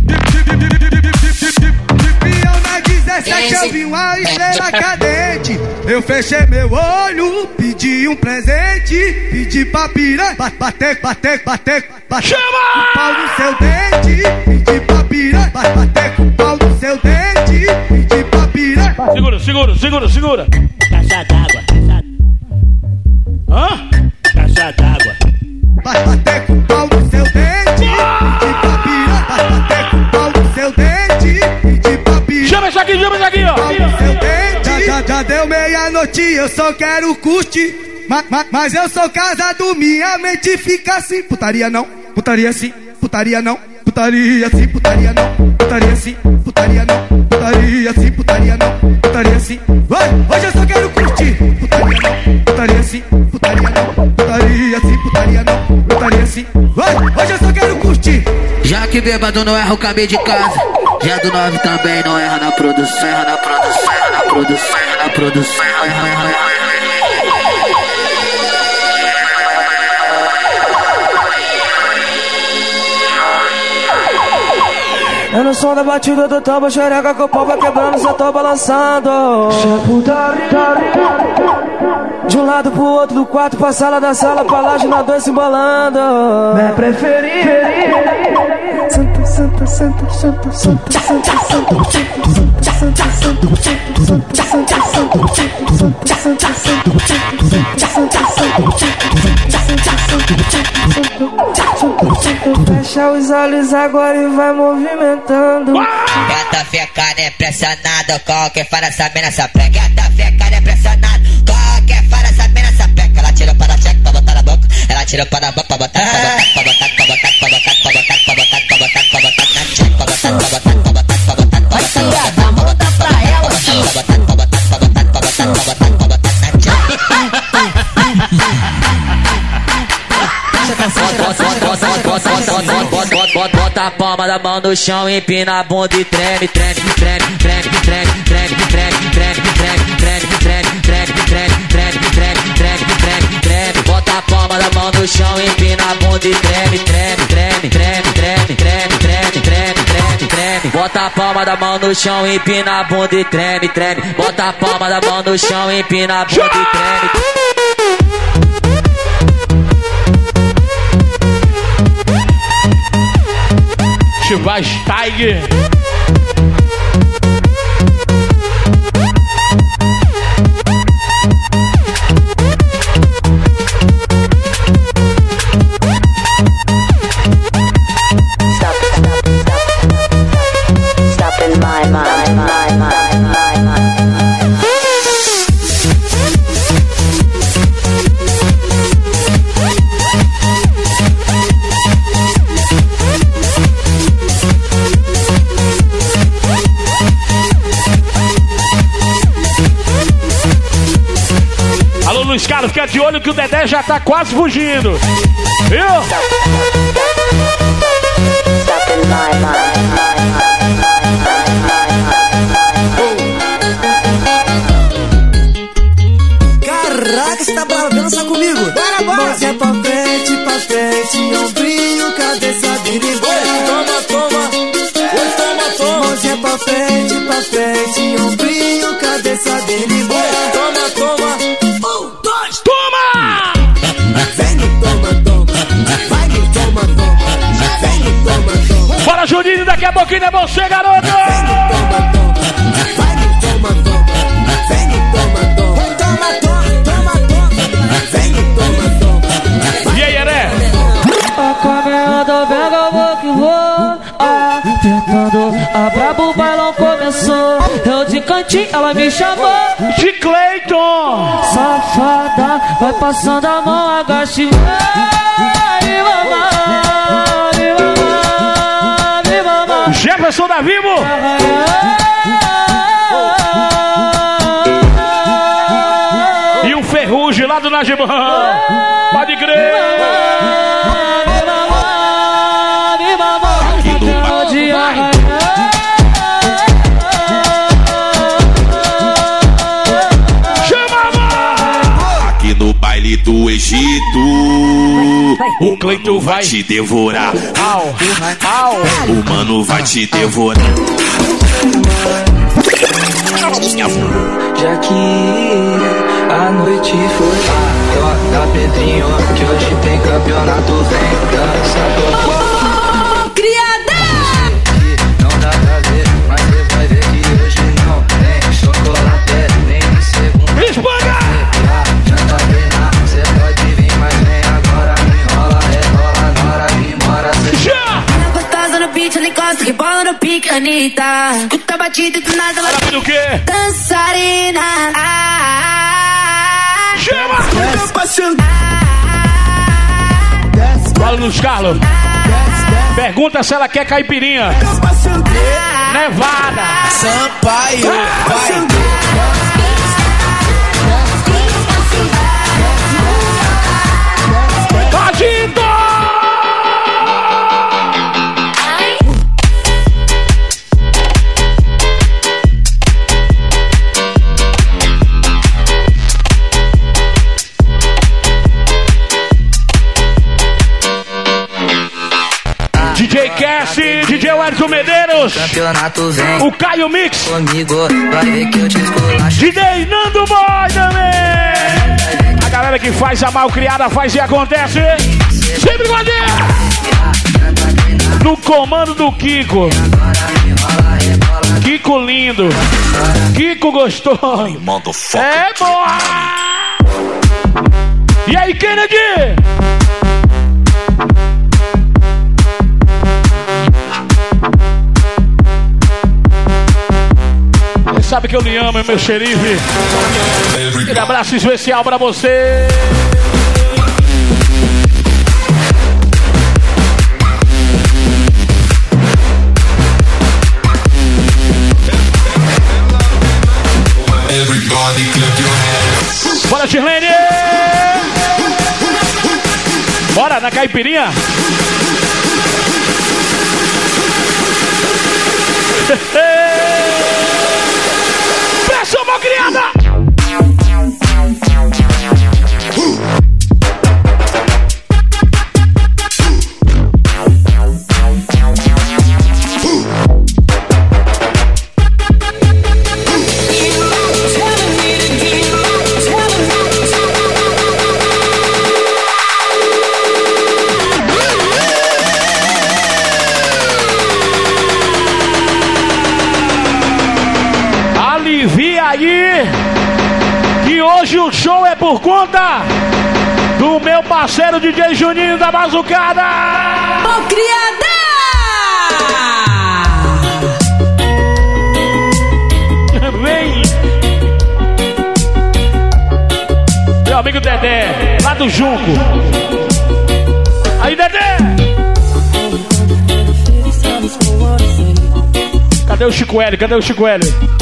Chipião na 17 eu vi uma estrela cadente. Eu fechei meu olho, pedi um presente. Pedi pra piranha bater. Chama! Com o pau no seu dente. Pedi pra piranha bater com o pau no seu dente. Pedi pra piranha. Segura. Caixa d'água. Hã? Caixa d'água. Bater com o pau no seu dente. Pedi pra piranha bater com o pau no seu dente. Pedi pra piranha. Chama isso aqui, ó. Já deu meia-noite, eu só quero curtir. Mas eu sou casado, minha mente fica assim. Putaria não, putaria sim, putaria não. Putaria sim, putaria não. Putaria sim, putaria não. Putaria sim, putaria não. Putaria sim. Vai, hoje eu só quero curtir. Putaria não, putaria sim, putaria não. Putaria sim, putaria não. Putaria sim. Vai, hoje eu só quero curtir. Já que bêbado não erra o caminho de casa, já do 9 também não erra na produção. Erra na produção, erra na produção, erra na produção. Eu no som da batida do tambo, xereca com o pau vai quebrando, só tô balançando. De um lado pro outro do quarto, pra sala da sala, pra laje na dois se embolando. Minha preferida. Santa, santa, santa, santa, santa, santa, santa, santa, santa, Fecha os olhos agora e vai movimentando. Gata ficada impressionado, qualquer fora sabendo essa peca. Gata ficada impressionado, qualquer fora sabendo essa peca. Ela tirou para a cheque pra botar na boca. Ela tirou para a boca pra botar, pra botar, pra botar, pra botar, pra botar, pra botar, pra botar, pra botar, pra botar na cheque, pra botar, pra botar, pra botar, pra botar, pra botar, pra botar pra ela, pra botar, pra botar, pra botar, pra botar, pra botar, pra botar na Bota a palma da mão no chão, empina a bunda e treme, treme, treme, treme, treme, treme, treme, treme, treme, treme, treme, treme, treme, treme, treme, treme, treme, treme. Bota a palma da mão no chão, empina a bunda e treme, treme, treme, treme, treme, treme, treme, treme, treme, treme. Bota a palma da mão no chão, empina a bunda e treme, treme. Bota a palma da mão no chão, empina a bunda e treme. Chivas Tiger. Stop in my mind. Alô, Luiz Carlos, fica de olho que o Dedé já tá quase fugindo. Viu? Caraca, você tá bravo, dança comigo. Bora, bora. Mãozinha pra frente, ombrinho, cabeça birimbora. Toma, toma, oi, toma, toma. Mãozinha pra frente, ombrinho, cabeça birimbora. Toma, toma, 1, 2, toma! Vem no toma, toma, vai no toma, toma, vem no toma, toma. Bora, Juninho, daqui a pouquinho é você, garoto! Vem no toma, toma, vai no toma, toma, vem no toma, toma, toma, toma, toma, vem no toma, toma. E aí, Heré? Caminhando, pega, eu vou que vou. Tentando, a brabo, o bailão começou. Eu de cantinho, ela me chamou de Cleiton. Safada, vai passando a mão, agache. Vai, mamãe. Jefferson da Vivo. E o Ferrugem lá do Najibã. Pode crer. Aqui no baile do Egito, o Cleiton vai te devorar. O mano vai te devorar. Já que a noite foi toca Pedrinho, que hoje tem campeonato, vem dançador. Não dá pra ver, mas você vai ver que hoje não tem chocolate, nem de segunda. Espanha! Já tá vendo, cê pode vir, mas vem agora. Me enrola, rebola, na hora que mora, cê já! Ela gostosa no beat, ela encosta, que bola no pique, Anitta. Escuta a batida e do nada ela do quê? Dançarina. Chama! Fala, Luiz Carlos. Pergunta se ela quer caipirinha. Nevada. Sampaio, vai. Agito! DJ Cassie, DJ Wellington Medeiros, campeonato vem, o Caio Mix comigo, vai ver que eu te esculacho. DJ Nando Boy também. A galera que faz a malcriada faz e acontece. Sempre com a gente. No comando do Kiko. Kiko lindo. Kiko gostoso. É boa. E aí, Kennedy? sabe que eu lhe amo, meu xerife. Aquele abraço especial pra você. Bora, Shirlene! Bora na caipirinha! Pressão, mal criada! Que hoje o show é por conta do meu parceiro DJ Juninho da Bazucada. Ô, criada! Vem! Meu amigo Dedé, lá do Junco. Aí, Dedé! Cadê o Chico L? Cadê o Chico L?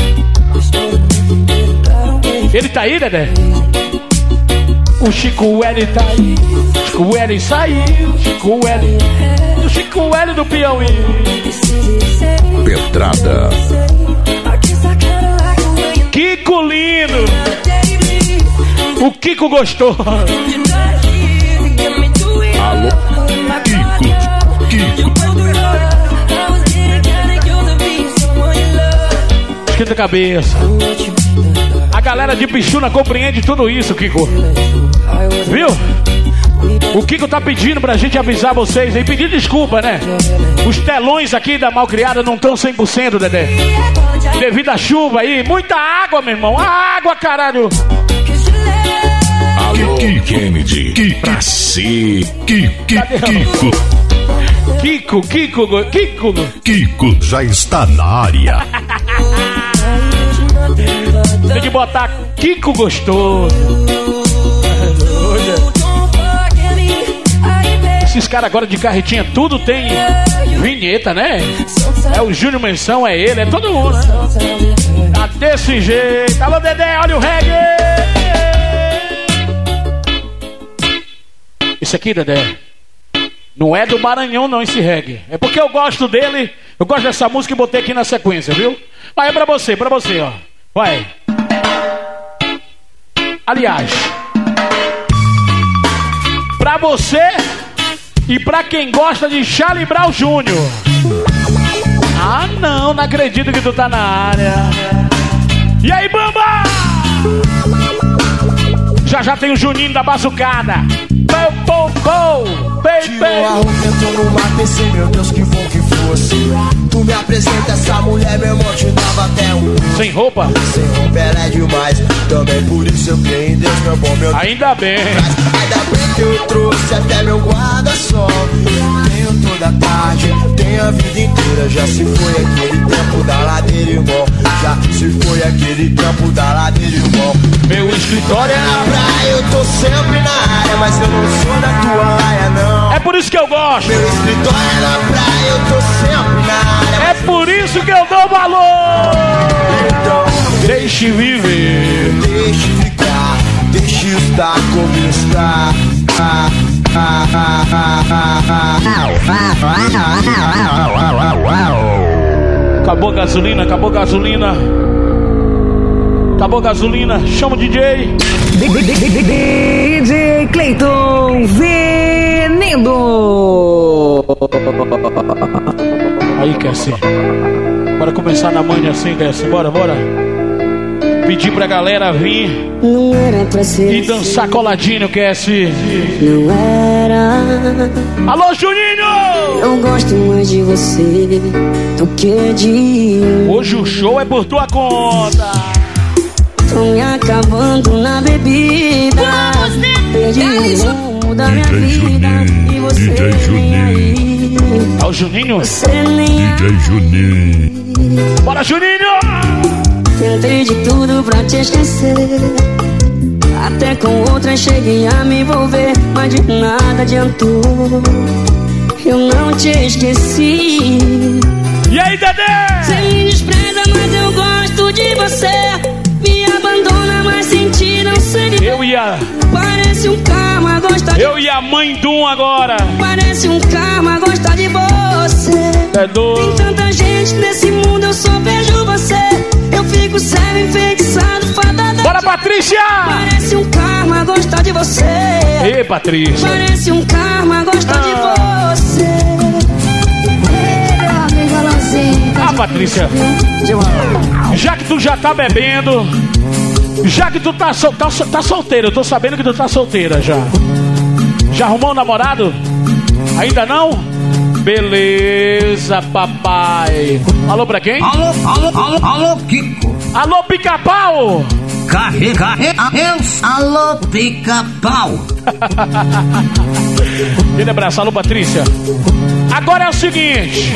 Ele tá aí, Dedé? O Chico L tá aí. Chico L saiu. Chico L. O Chico L do Piauí. Pedrada. Kiko lindo. O Kiko gostou. Alô, Kiko. Esquenta a cabeça. A galera de Pichuna compreende tudo isso, Kiko. Viu? O Kiko tá pedindo pra gente avisar vocês aí, pedir desculpa, né? Os telões aqui da Malcriada não estão 100%, Dedé. Devido à chuva aí, muita água, meu irmão. Água, caralho. Alô, Kennedy. Que pra si. Kiko já está na área. Tem que botar Kiko gostoso. Esses caras agora de carretinha, tudo tem vinheta, né? É o Júnior Menção, é ele, é todo mundo, né? Tá desse jeito. Alô, Dedé, olha o reggae. Esse aqui, Dedé, não é do Maranhão não, esse reggae. É porque eu gosto dele, eu gosto dessa música e botei aqui na sequência, viu? Vai, é pra você, ó. Vai. Aliás, pra você e pra quem gosta de Charlie Brown Jr. Ah, não acredito que tu tá na área. E aí, Bamba? Já tem o Juninho da Bazucada. Baby. Eu arrumento numa PC, meu Deus, que bom que fosse. Tu me apresenta essa mulher, meu irmão, te dava até um. Sem roupa? Sem roupa ela é demais. Também por isso eu creio em Deus, meu bom, meu Deus. Ainda bem. Ainda bem que eu trouxe até meu guarda-sol. Tenho toda a tarde, tenho a vida inteira. Já se foi aquele tempo da ladeira, irmão. Já se foi aquele tempo da ladeira, irmão. Meu escritório é na praia, eu tô sempre na área, mas eu não sou da tua laia, não. É por isso que eu gosto. Meu escritório é na praia, eu tô sempre na área. É por isso que eu dou valor. Então, deixe viver. Deixe ficar, deixe estar como está. Acabou a gasolina, acabou a gasolina. Acabou a gasolina, chama o DJ. DJ Cleiton Veneno. Aí, Cassi. Bora começar na manhã assim, Cassi. Bora. Pedir pra galera vir não era pra ser e dançar coladinho, Cassi. Não era. Alô, Juninho! Eu gosto mais de você do que de mim. Hoje o show é por tua conta. Tô me acabando na bebida. Perdi o rumo da minha vida. E você nem aí. É o Juninho? Você nem DJ Juninho. Bora, Juninho! tentei de tudo pra te esquecer. Até com outras cheguei a me envolver, mas de nada adiantou. Eu não te esqueci. E aí, Dedé? Você me despreza, mas eu gosto de você. Me abandona, mas sem ti não sei viver. Eu ia... Parece um karma gostar de... Eu e a mãe Dum agora. Parece um karma gostar de você. É doido. Tem tanta gente nesse mundo, eu só vejo você. Eu fico cego, enfeitiçado, fada da... Bora, Patrícia! Parece um karma gostar de você. Ei, Patrícia. Parece um karma gostar de você. Ah, Patrícia, já que tu já tá bebendo, já que tu tá solteira, eu tô sabendo que tu tá solteira já. Já arrumou um namorado? Ainda não? Beleza, papai. Alô pra quem? Alô, Kiko. Alô, Pica-Pau. Carrega Deus. Alô, Pica-Pau. Aquele abraço, alô, Patrícia. Agora é o seguinte.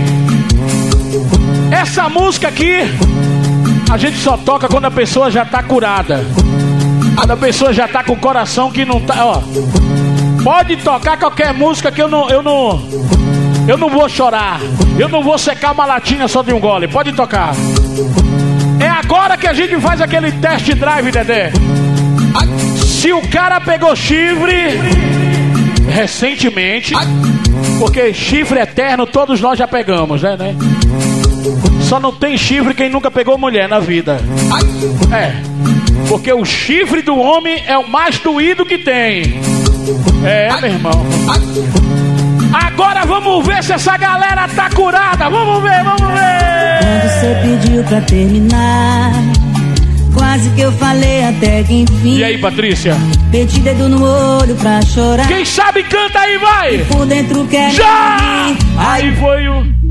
Essa música aqui a gente só toca quando a pessoa já tá curada. Quando a pessoa já tá com o coração que não tá, ó. Pode tocar qualquer música que eu não vou chorar. Eu não vou secar uma latinha só de um gole. Pode tocar. É agora que a gente faz aquele test drive, Dedé. Se o cara pegou chifre recentemente, porque chifre eterno todos nós já pegamos, né? Só não tem chifre quem nunca pegou mulher na vida. É, porque o chifre do homem é o mais doído que tem. É, meu irmão. Agora vamos ver se essa galera tá curada. Vamos ver. Quando você pediu pra terminar, quase que eu falei até que enfim. E aí, Patrícia? Meti dedo no olho pra chorar. Quem sabe canta aí, vai! E por dentro quer já! Aí foi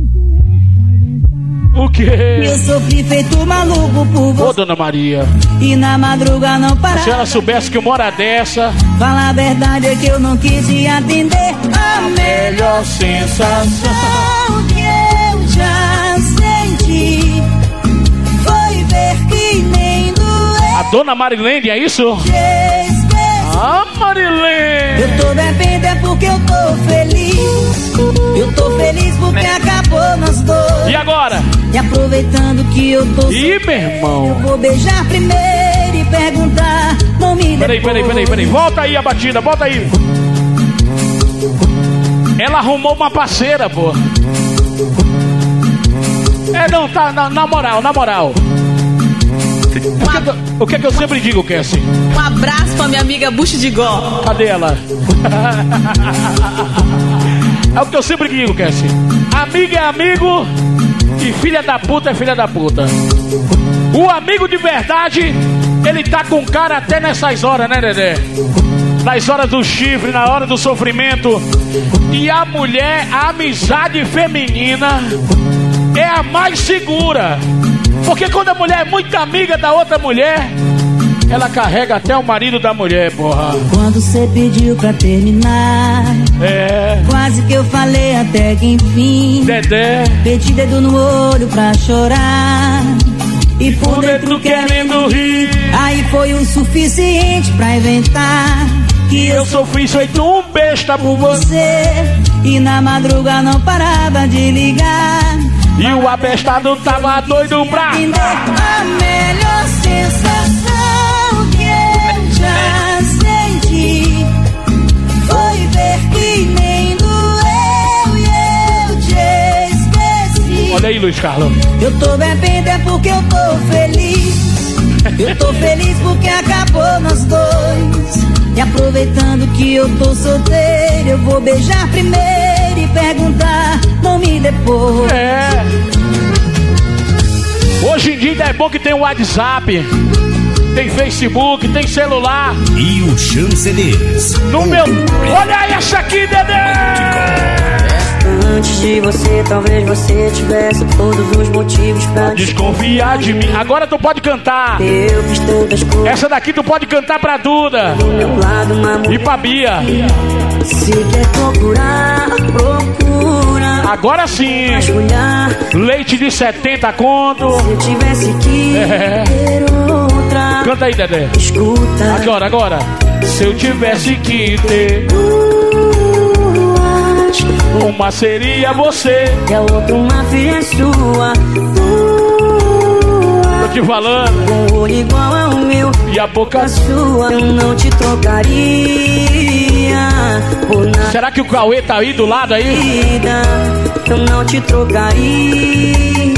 o quê? Eu sofri feito maluco por você. Ô, Dona Maria. E na madruga não parava. Se ela soubesse que uma hora dessa. Fala a verdade é que eu não quis te atender. A melhor sensação que eu já senti foi ver que nem doeu. A Dona Marilene, é isso? Ah, Marilene! Eu tô bebendo é porque eu tô feliz. Eu tô feliz porque acabou nós dois. E agora? E aproveitando que eu tô Ih, meu irmão. Eu vou beijar primeiro e perguntar. Não me Peraí. Volta aí a batida, volta aí. Ela arrumou uma parceira, pô. É, não, tá, na moral. O que é que eu sempre digo, Cassie? Um abraço pra minha amiga Bucho de Gó. Cadê ela? É o que eu sempre digo, Cassie. Amigo é amigo e filha da puta é filha da puta. O amigo de verdade, ele tá com cara até nessas horas, né, Dedé? Nas horas do chifre, na hora do sofrimento. E a mulher, a amizade feminina é a mais segura. Porque quando a mulher é muito amiga da outra mulher, ela carrega até o marido da mulher, porra. Quando você pediu pra terminar, quase que eu falei até que enfim. Dedé. Meti dedo no olho pra chorar. E por dentro querendo rir. Aí foi o suficiente pra inventar que eu sofri feito um besta por você. E na madruga não parava de ligar. E o abestado tava doido pra... A melhor sensação que eu já senti foi ver que nem doeu e eu te esqueci. Olha aí, Luiz Carlos. Eu tô bebendo é porque eu tô feliz. Eu tô feliz porque acabou nós dois. E aproveitando que eu tô solteiro, eu vou beijar primeiro e perguntar, nome depois. É. Hoje em dia é bom que tem o WhatsApp, tem Facebook, tem celular. E o Chanceles. No meu... Olha essa aqui, Dedé! Antes de você, talvez você tivesse todos os motivos pra desconfiar de mim. Agora tu pode cantar. Eu fiz tantas coisas. Essa daqui tu pode cantar pra Duda. Do meu lado, uma mulher. E pra Bia. Se quer procurar, procura. Agora sim. Leite de 70 conto. Se eu tivesse que ter outra. Canta aí, Dedé. Escuta. Agora. Se eu tivesse que ter uma seria você. E a outra uma filha sua. Tô te falando. Com o olho igual ao meu. E a boca sua. Eu não te trocaria por nada. Será que o Cauê tá aí do lado aí? Eu não te trocaria.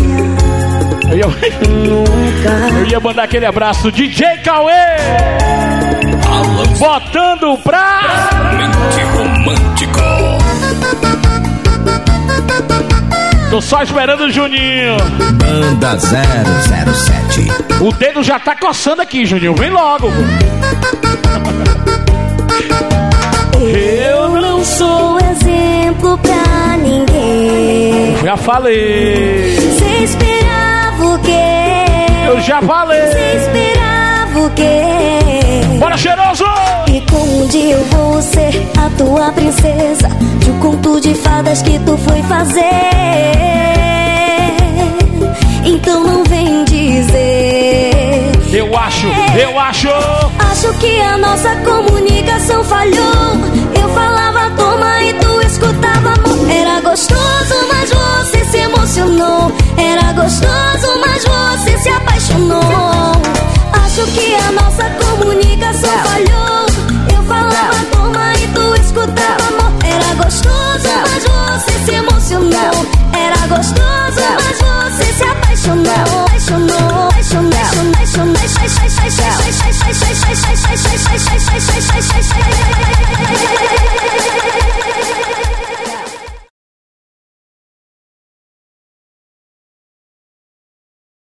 Eu ia mandar aquele abraço, DJ Cauê! Botando pra... Mente romântico. Tô só esperando o Juninho. Banda 007. O dedo já tá coçando aqui, Juninho. Vem logo. Eu não sou exemplo pra ninguém. Já falei. Você esperava o quê? Eu já falei. Você esperava o quê? Bora, cheiroso! E como um dia eu vou ser a tua princesa de um conto de fadas que tu foi fazer. Então não vem dizer. Eu acho. Acho que a nossa comunicação falhou. Eu falava toma e tu escutava amor. Era gostoso, mas você se emocionou. Era gostoso, mas você se apaixonou. Acho que a nossa comunicação falhou.